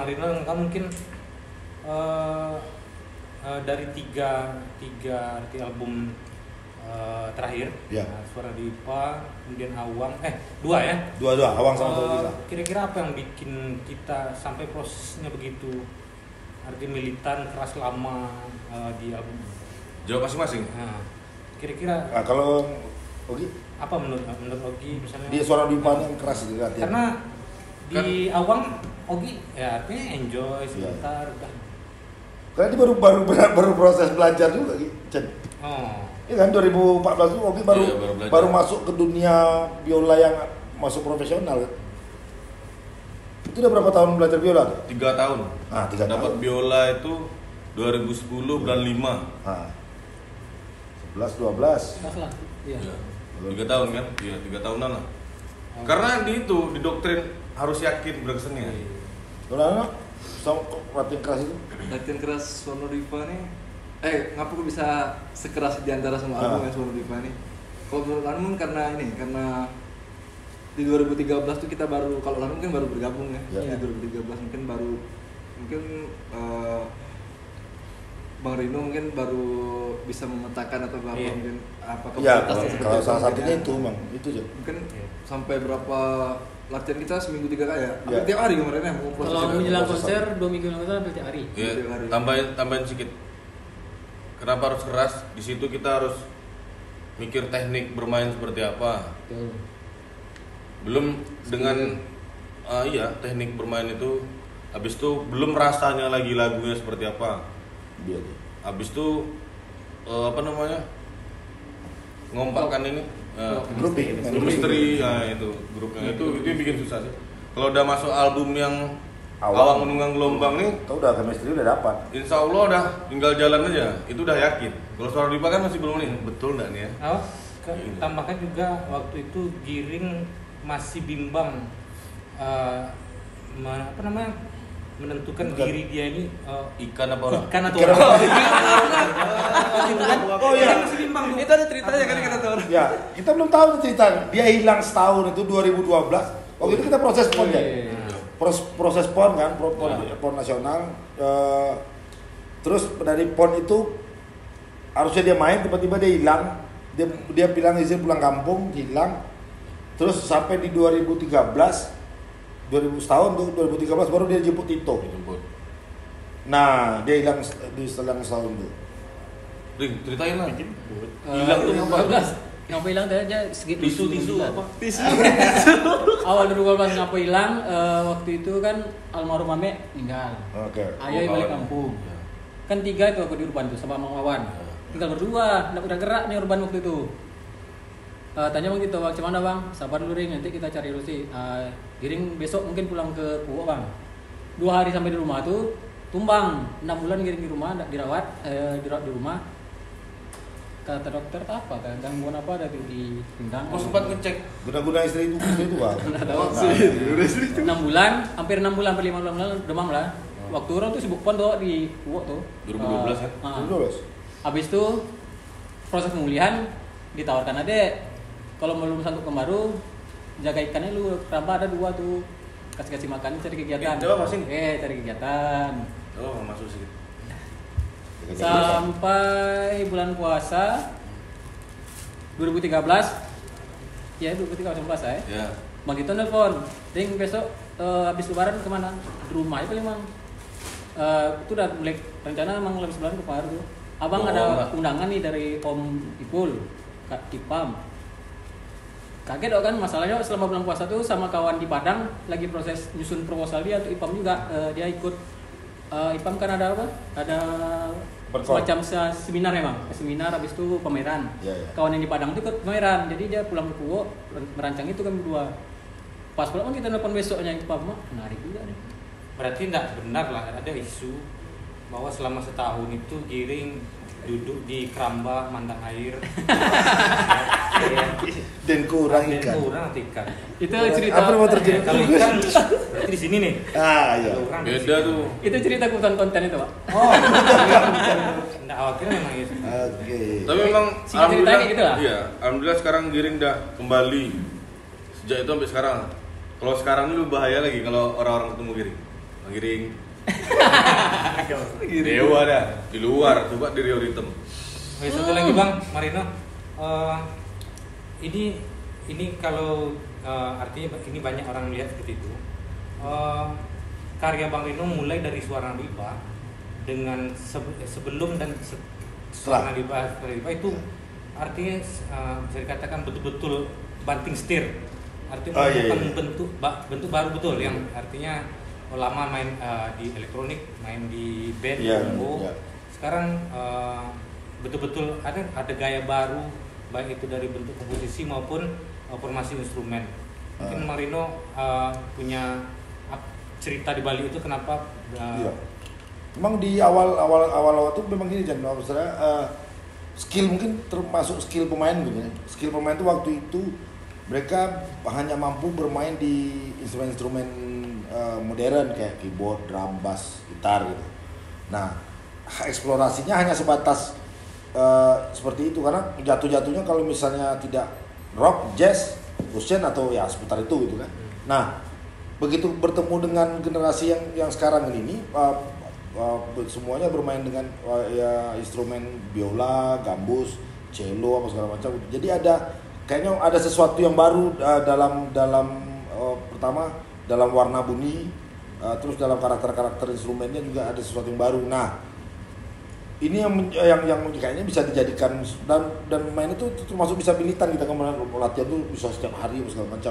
Rino kan mungkin uh, uh, dari tiga tiga arti album uh, terakhir, ya. uh, Suara Dipa, kemudian Awang, eh dua ya? Dua dua, Awang sama Suara Dipa. Uh, kira-kira apa yang bikin kita sampai prosesnya begitu, arti militan keras lama uh, di album? Jawab masing-masing. Nah, kira-kira. Nah, kalau Ogi? Apa menurut menurut Ogi misalnya? Dia Suara Dipa yang keras gitu artinya. Karena di kan, Awang Ogi ya artinya enjoy sebentar ya. Udah. Karena dia baru baru baru proses belajar juga gitu. Oh. Iya kan dua ribu empat belas itu Ogi baru iya, baru, baru masuk ke dunia biola yang masuk profesional. Itu udah berapa tahun belajar biola tuh? Tiga tahun. Ah, tiga Dapat tahun. biola itu dua ribu sepuluh bulan lima. Ah. sebelas dua belas. Iya. Tiga tahun kan? Iya, tiga tahunan lah. Oh. Karena di itu, di doktrin harus yakin berkesenian. Karena sama latihan keras itu. Latihan keras Suara Dipa nih. Eh, ngapa kok bisa sekeras di antara semua album yang Suara Dipa nih? Kalau menurut Lanmun karena ini, karena di dua ribu tiga belas tuh kita baru, kalau Lanmun kan baru bergabung ya. Ya. Di dua ribu tiga belas mungkin baru mungkin uh, Bang Rino mungkin baru bisa memetakan atau apa yeah. mungkin apa ya, kalau, kalau salah satunya itu Bang, itu aja. Mungkin yeah. sampai berapa latihan kita seminggu tiga kali ya? Yeah. Tiap hari kemarin ya? Kalau menjelang konser dua minggu yang lalu tiap hari. Ya, tambahin tambahin sedikit. Kenapa harus keras? Di situ kita harus mikir teknik bermain seperti apa. Betul. Belum dengan uh, iya teknik bermain itu, habis itu belum rasanya lagi lagunya seperti apa. Dia habis itu uh, apa namanya ngompakkan ini uh, grouping chemistry nah itu grupnya itu itu yang bikin susah sih. Kalau udah masuk album yang Awang, Awang Menunggang Gelombang nih, kau udah chemistry udah dapat. Insya Allah udah tinggal jalan aja, itu udah yakin. Kalau Suara Dipa kan masih belum nih, betul nggak nih ya? Oh, ke- tambahkan juga waktu itu Giring masih bimbang uh, ma- apa namanya menentukan Bukan. diri dia ini uh, ikan apa orang? Ikan atau orang? Oh iya, masih bimbang tuh. Itu ada ceritanya kan kita tahu. Ya, kita belum tahu cerita. Dia hilang setahun itu dua ribu dua belas. Waktu itu kita proses pon ya. Proses proses pon kan, pon, pon, pon nasional. Uh, terus dari pon itu harusnya dia main, tiba-tiba dia hilang. Dia dia bilang izin pulang kampung, hilang. Terus sampai di dua ribu tiga belas dua ribu setahun tuh dua ribu tiga belas baru dia jemput Tito. Jemput. Nah, dia hilang di selang setahun tuh. Ring, ceritain lah. Hilang tuh empat belas. Ngapa hilang aja segitu tisu tisu apa? Tisu. Awal dua ribu dua belas ngapa hilang? Uh, waktu itu kan almarhum Ame meninggal. Oke. Okay. Ayah oh, balik kampung. Kan tiga itu aku di Urban tuh sama Mang Wawan. Tinggal berdua, enggak udah gerak nih Urban waktu itu. Uh, tanya bang gitu, bang, cuman bang, sabar dulu Ring, nanti kita cari dulu sih. Uh, Giring besok mungkin pulang ke Puwok bang. Dua hari sampai di rumah tuh tumbang, enam bulan Giring di rumah, dirawat, eh, dirawat di rumah. Kata dokter apa kan, gangguan apa ada di pinggang. Oh sempat ngecek. Guna-guna istri itu, istri itu bang. Enam bulan, hampir enam bulan, hampir lima bulan demam lah. Waktu orang tuh sibuk pon tuh di Puwok tuh. dua ribu dua belas ya? Uh, dua ribu dua belas. Habis itu proses pemulihan ditawarkan adek. Kalau belum sanggup ke baru, jaga ikannya lu, keramba ada dua tuh, kasih kasih makan, cari kegiatan. Coba masing. Eh, cari kegiatan. Oh masuk sih. Sampai bulan puasa dua ribu tiga belas, ya dua ribu tiga belas ya. Ya. Bang Dito nelfon, Ding besok uh, habis lebaran kemana? Di rumah itu memang. Uh, itu udah mulai rencana emang lebih sebulan ke Paru. Abang oh, ada enggak. Undangan nih dari Om Ipul, Kak Ipam. Kaget dong kan masalahnya selama bulan puasa tuh sama kawan di Padang lagi proses nyusun proposal dia tuh Ipam juga uh, dia ikut uh, Ipam kan ada apa? Ada Perkol. Semacam seminar memang, seminar habis itu pameran. Ya, ya. Kawan yang di Padang tuh ikut pameran, jadi dia pulang ke Puwok merancang itu kan berdua. Pas pulang kita nelfon besoknya Ipam, mah menarik juga nih. Berarti enggak benar lah ada isu bahwa selama setahun itu Giring duduk di keramba mandang air dan kurang ikan. Dan kurang ikan. Itu cerita. Apa yang mau terjadi? Kalau ikan berarti di sini nih. Ah iya. Beda tuh. Itu cerita kebutuhan konten itu pak. Oh. Nah awalnya memang itu. Oke. Tapi memang alhamdulillah gitu lah. Iya, alhamdulillah sekarang Giring dah kembali. Sejak itu sampai sekarang. Kalau sekarang ini bahaya lagi kalau orang-orang ketemu Giring. Giring. Dewa dah di luar, coba di Rio Rhythm. Oke, satu lagi Bang Marino. Uh, ini ini kalau uh, artinya ini banyak orang melihat seperti itu. Uh, karya Bang Rino mulai dari Suara Nadipa dengan se- sebelum dan se- Suara Nadipa, Suara Nadipa itu artinya uh, bisa dikatakan betul-betul banting setir. Artinya oh, iya, iya. bentuk bentuk baru betul yang artinya lama main uh, di elektronik, main di band, yeah, combo. yeah. Sekarang uh, betul-betul ada ada gaya baru, baik itu dari bentuk komposisi maupun uh, formasi instrumen. Mungkin uh. Marino uh, punya uh, cerita di balik itu kenapa? Uh, iya. Memang di awal awal awal awal itu memang gini Jan, maksudnya uh, skill mungkin termasuk skill pemain gitu ya. Skill pemain itu waktu itu mereka hanya mampu bermain di instrumen-instrumen Uh, modern kayak keyboard, drum, bass, gitar gitu. Nah, eksplorasinya hanya sebatas uh, seperti itu karena jatuh-jatuhnya kalau misalnya tidak rock, jazz, fusion atau ya seputar itu gitu kan. Nah, begitu bertemu dengan generasi yang yang sekarang ini uh, uh, semuanya bermain dengan uh, ya instrumen biola, gambus, cello apa segala macam. Jadi ada kayaknya ada sesuatu yang baru uh, dalam dalam uh, pertama dalam warna bunyi, uh, terus dalam karakter-karakter instrumennya juga ada sesuatu yang baru. Nah, ini yang yang yang kayaknya bisa dijadikan dan dan main itu termasuk bisa militan, kita kemarin latihan tuh bisa setiap hari segala macam.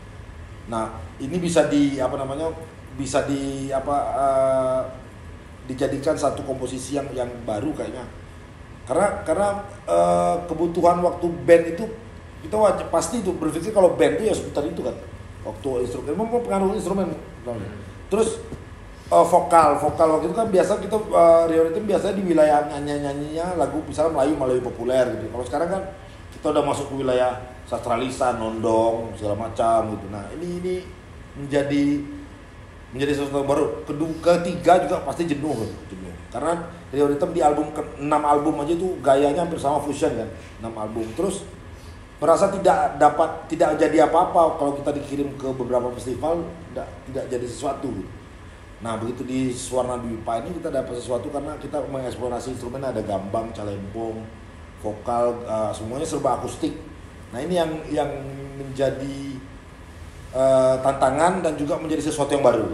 Nah, ini bisa di apa namanya bisa di apa uh, dijadikan satu komposisi yang yang baru kayaknya. Karena karena uh, kebutuhan waktu band itu kita wajib pasti itu berpikir kalau band itu ya seputar itu kan. Waktu instrumen, memang pengaruh instrumen. Terus uh, vokal, vokal waktu itu kan biasa kita uh, Rio Rhythm biasanya di wilayah nyanyi-nyanyinya lagu misalnya Melayu, Melayu populer gitu. Kalau sekarang kan kita udah masuk ke wilayah sastralisan, nondong, segala macam gitu. Nah, ini ini menjadi menjadi sesuatu yang baru. Kedua, ketiga juga pasti jenuh gitu. Jenuh. Karena Rio Rhythm di album ke enam album aja itu gayanya hampir sama fusion kan. enam album. Terus merasa tidak dapat tidak jadi apa-apa kalau kita dikirim ke beberapa festival tidak tidak jadi sesuatu. Nah begitu di Suara Nadipa ini kita dapat sesuatu karena kita mengeksplorasi instrumen, ada gambang, calempong, vokal, uh, semuanya serba akustik. Nah ini yang yang menjadi uh, tantangan dan juga menjadi sesuatu yang baru.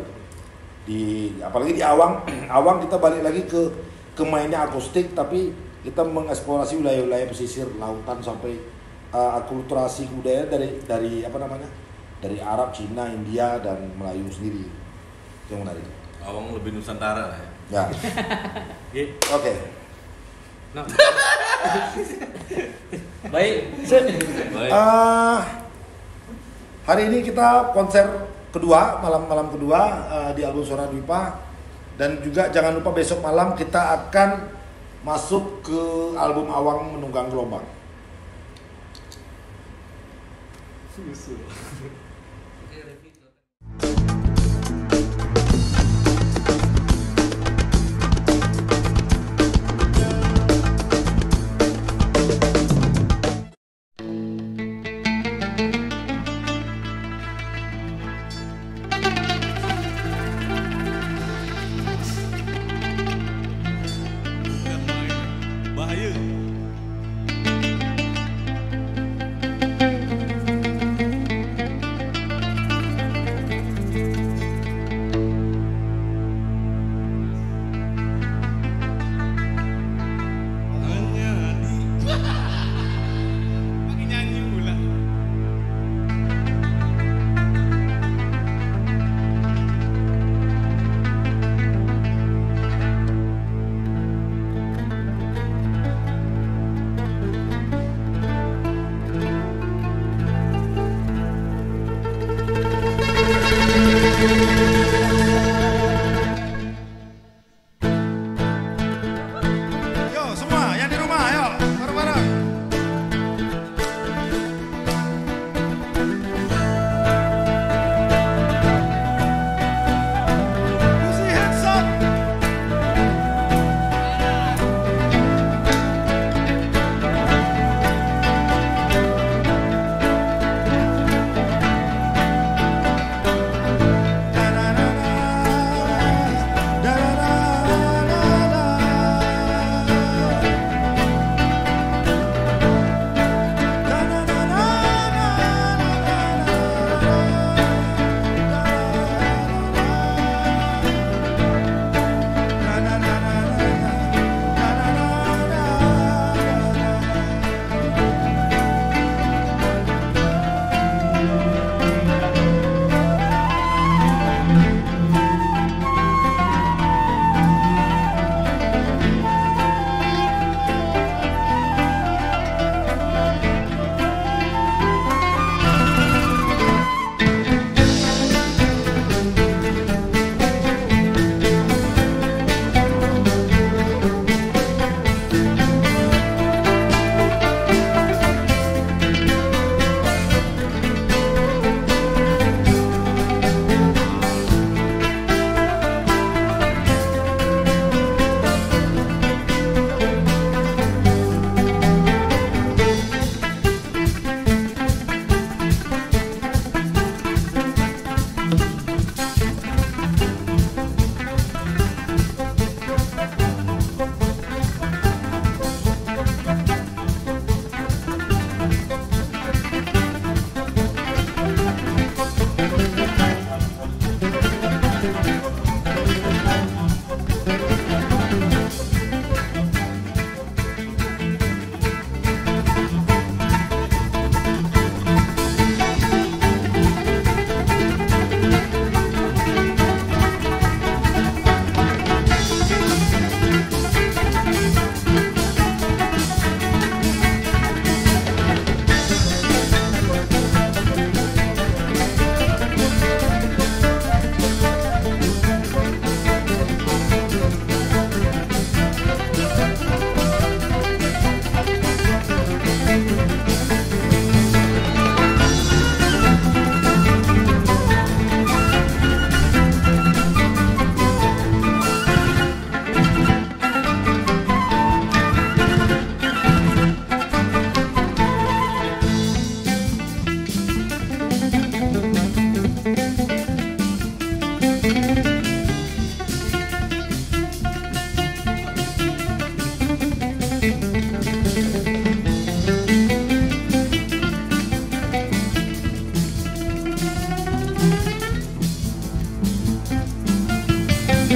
Di apalagi di Awang, Awang kita balik lagi ke ke mainnya akustik tapi kita mengeksplorasi wilayah-wilayah pesisir lautan sampai Uh, akulturasi budaya dari dari apa namanya dari Arab, Cina, India dan Melayu sendiri. Itu yang menarik. Awang lebih Nusantara lah ya. Ya. Oke. Okay. Nah. Baik. Baik. Uh, hari ini kita konser kedua malam-malam kedua uh, di album Suara Nadipa dan juga jangan lupa besok malam kita akan masuk ke album Awang Menunggang Gelombang. Susu. Bahaya. Yo semua yang di rumah, ayo bareng-bareng. Pussy hands up.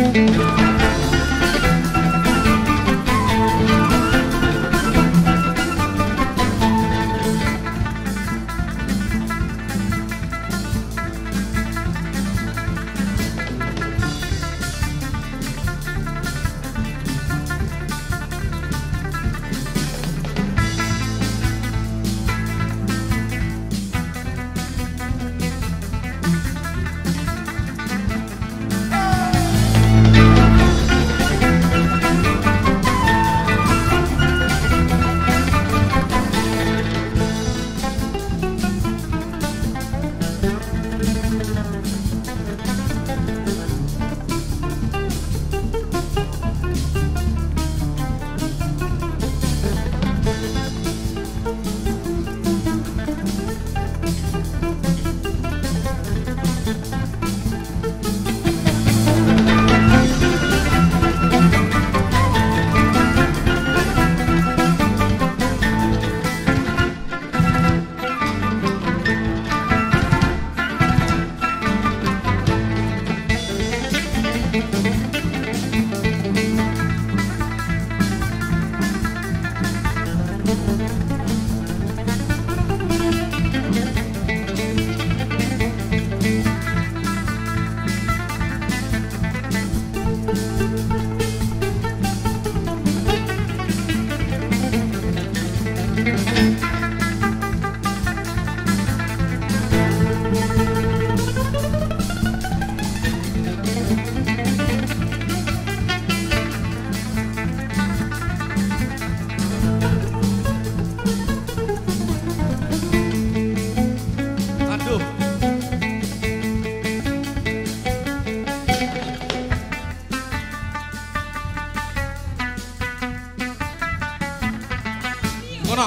Kono.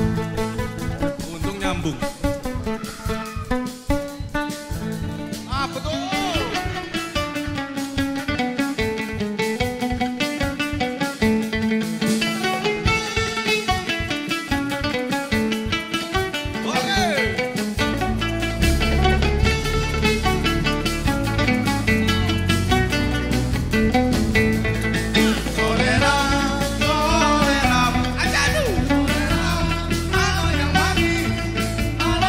Untung nyambung. Ah, betul. Halo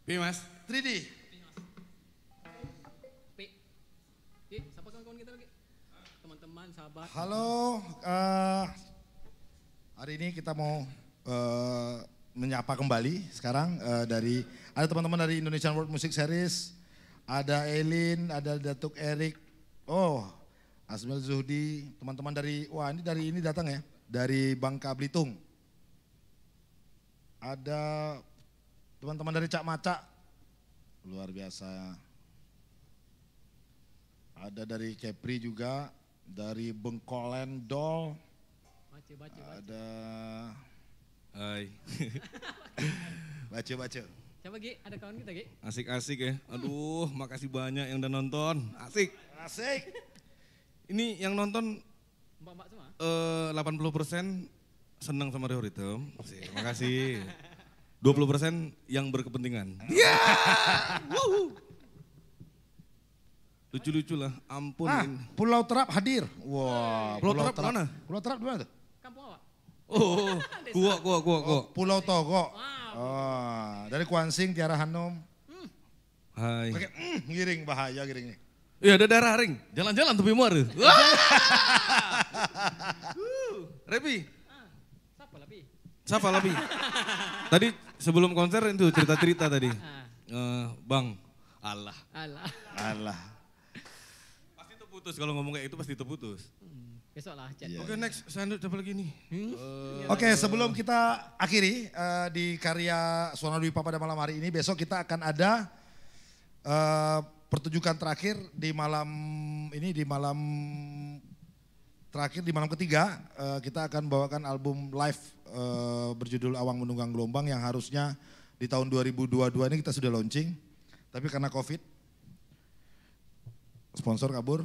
P Mas. tiga D. P. Ki, siapa kawan-kawan kita lagi? Teman-teman, sahabat. Halo, uh, hari ini kita mau uh, menyapa kembali sekarang uh, dari ada teman-teman dari Indonesian World Music Series, ada Elin, ada Datuk Erik, oh Asmil Zuhdi, teman-teman dari wah ini dari ini datang ya, dari Bangka Belitung, ada teman-teman dari Cak Maca, luar biasa, ada dari Kepri juga, dari Bengkolen Dol, baca, baca, baca. ada Hai. Baca-baca. Siapa Gi? Ada kawan kita Gi? Asik-asik ya. Aduh, makasih banyak yang udah nonton. Asik. Asik. Ini yang nonton Mbak-mbak semua? eh, delapan puluh persen senang sama Rio Rhythm. Asik, makasih. dua puluh persen yang berkepentingan. Ya. Lucu-lucu lah, ampun. Ah, Pulau Terap hadir. Wah, Pulau Terap mana? Pulau Terap di mana tuh? Kampung awak? Oh, gua, gua, gua, gua. Oh, Pulau Togo. Oh, dari Kuansing, Tiara Hanum. Hai. Pakai mm, giring, bahaya giringnya. Iya, ada darah ring. Jalan-jalan tapi muar. Repi. Siapa Lapi? Siapa Lapi? Tadi sebelum konser itu cerita-cerita tadi. Eh, bang, Allah. Allah. Allah. Pasti terputus kalau ngomong kayak itu pasti terputus. Besok lah chat. Oke next, saya dapat lagi nih. Eh, Oke, sebelum kita akhiri eh, di karya Suara Dwi Papa pada malam hari ini, besok kita akan ada eh, pertunjukan terakhir di malam ini, di malam terakhir, di malam ketiga. eh, kita akan bawakan album live eh, berjudul Awang Menunggang Gelombang yang harusnya di tahun dua ribu dua puluh dua ini kita sudah launching. Tapi karena Covid, sponsor kabur.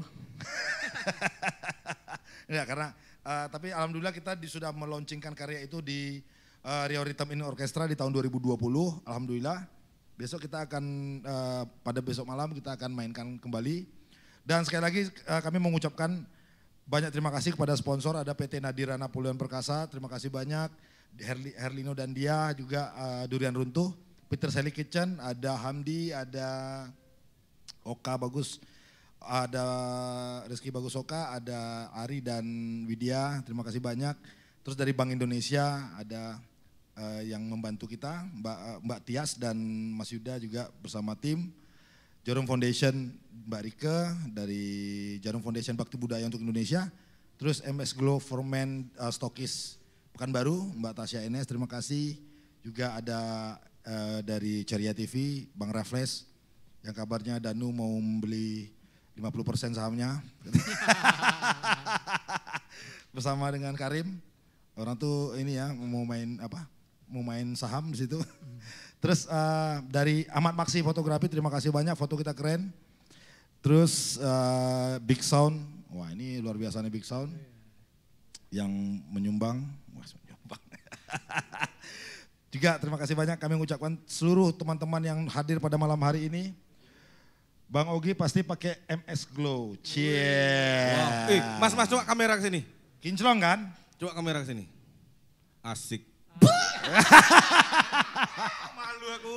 Ya, karena uh, tapi alhamdulillah kita di, sudah meluncurkan karya itu di uh, Rio Rhythm in Orchestra di tahun dua ribu dua puluh. Alhamdulillah. Besok kita akan uh, pada besok malam kita akan mainkan kembali. Dan sekali lagi uh, kami mengucapkan banyak terima kasih kepada sponsor, ada P T Nadira Napoleon Perkasa, terima kasih banyak. Herli, Herlino dan dia juga uh, Durian Runtuh, Peter Sally Kitchen, ada Hamdi, ada Oka Bagus, ada Rizky Bagus Oka, ada Ari dan Widya, terima kasih banyak. Terus dari Bank Indonesia ada uh, yang membantu kita, Mbak, uh, Mbak Tias dan Mas Yuda juga bersama tim. Jarum Foundation Mbak Rike dari Jarum Foundation Bakti Budaya untuk Indonesia. Terus M S Glow for Men uh, Stokis Pekanbaru, Mbak Tasya Enes, terima kasih. Juga ada uh, dari Ceria T V, Bang Raffles, yang kabarnya Danu mau membeli lima puluh persen sahamnya. Bersama dengan Karim. Orang tuh ini ya mau main apa? Mau main saham di situ. Terus uh, dari Ahmad Maksi Fotografi, terima kasih banyak, foto kita keren. Terus uh, Big Sound, wah ini luar biasa nih Big Sound. Yang menyumbang, wah menyumbang. Juga terima kasih banyak kami mengucapkan seluruh teman-teman yang hadir pada malam hari ini. Bang Ogi pasti pakai M S Glow. Cie. Wow. Eh, mas, mas coba kamera ke sini. Kinclong kan? Coba kamera ke sini. Asik. Malu aku.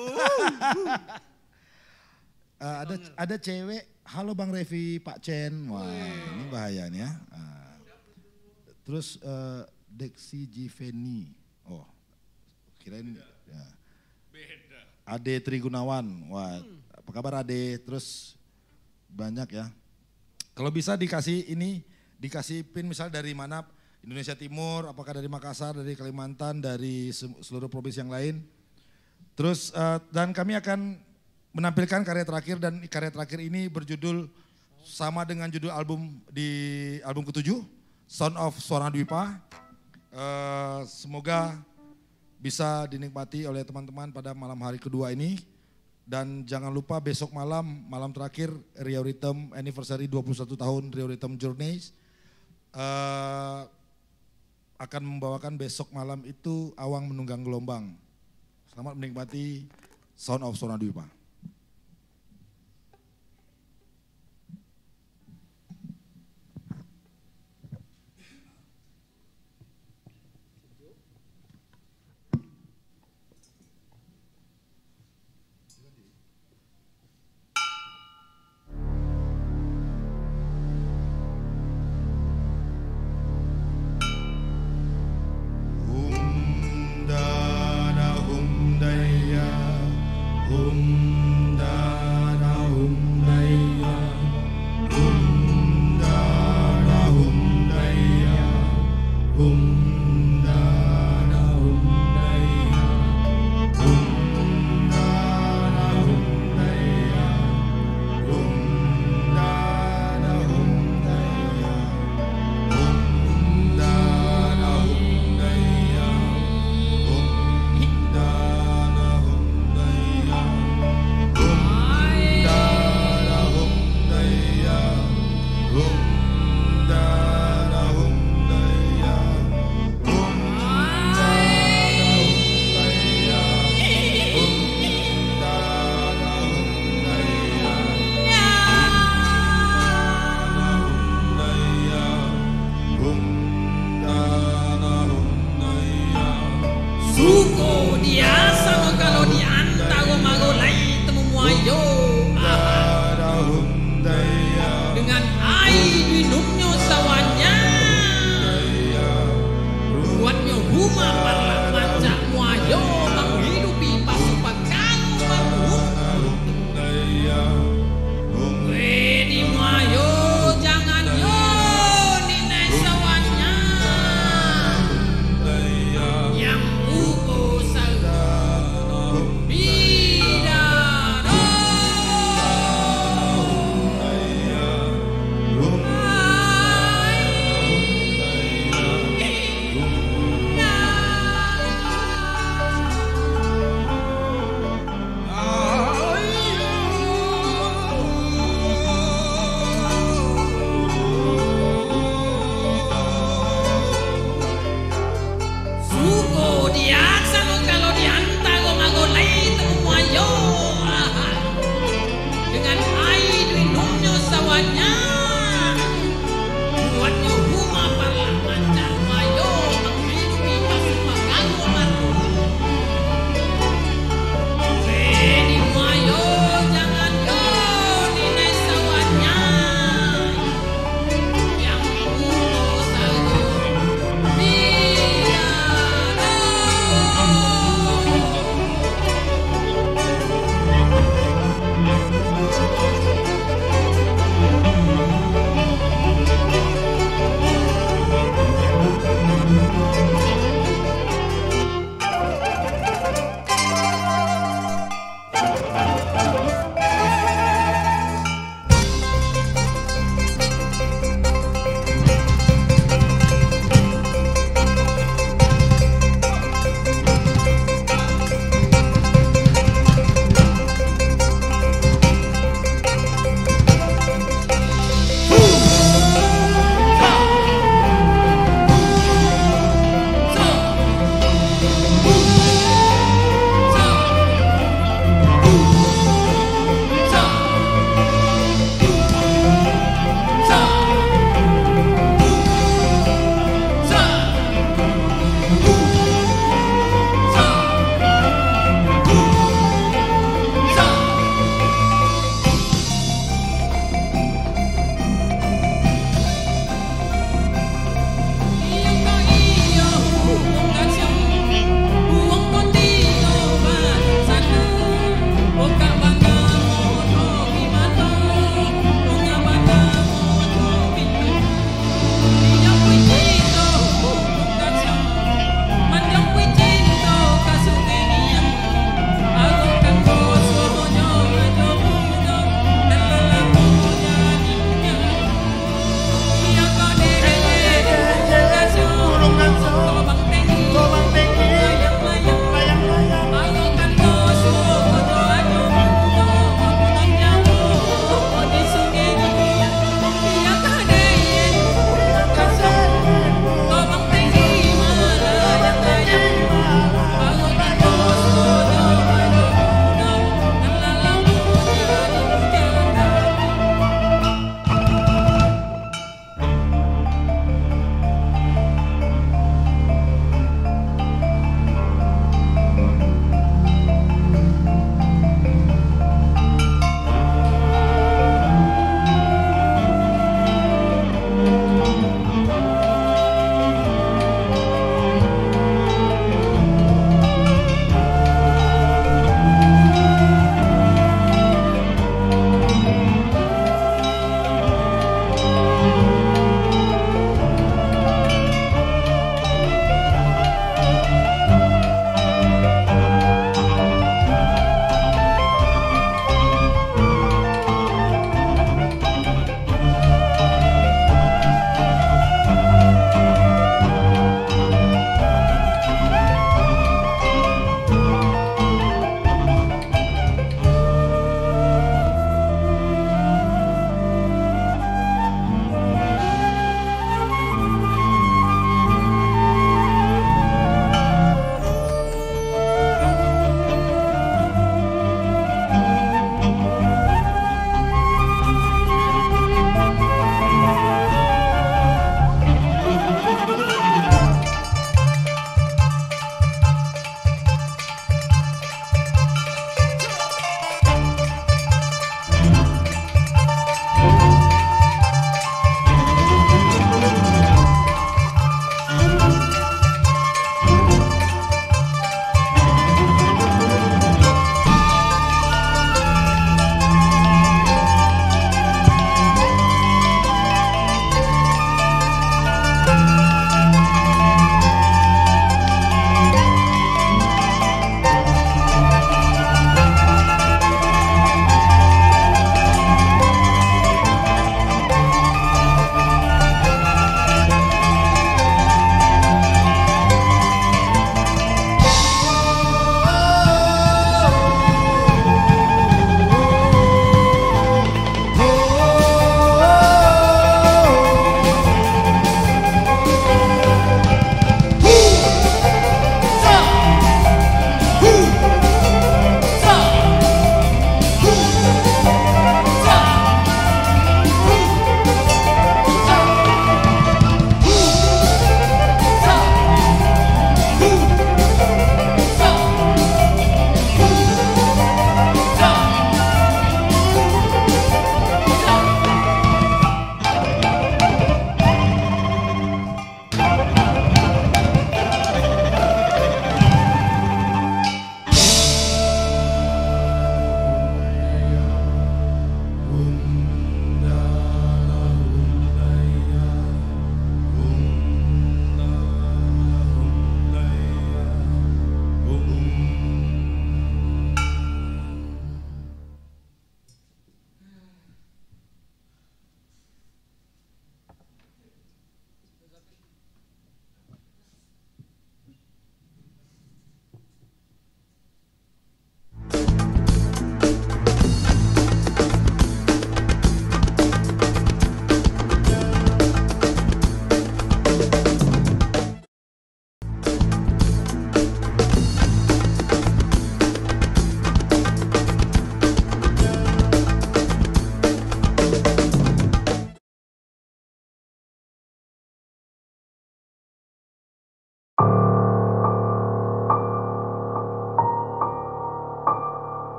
uh, ada ada cewek, halo Bang Revi, Pak Chen. Wah, ini bahaya nih ya. Uh, terus uh, Dexi Jiveni. Oh, kirain ya. Beda. Ade Trigunawan. Wah, apa kabar Ade? Terus banyak ya. Kalau bisa dikasih ini, dikasih pin misal dari mana, Indonesia Timur, apakah dari Makassar, dari Kalimantan, dari seluruh provinsi yang lain. Terus uh, dan kami akan menampilkan karya terakhir, dan karya terakhir ini berjudul sama dengan judul album di album ketujuh, Sound of Suara Dwipa. Uh, semoga bisa dinikmati oleh teman-teman pada malam hari kedua ini. Dan jangan lupa besok malam, malam terakhir Rio Rhythm Anniversary dua puluh satu tahun Rio Rhythm Journeys. Uh, akan membawakan besok malam itu Awang Menunggang Gelombang. Selamat menikmati Sound of Suara Dwipa. Suko dia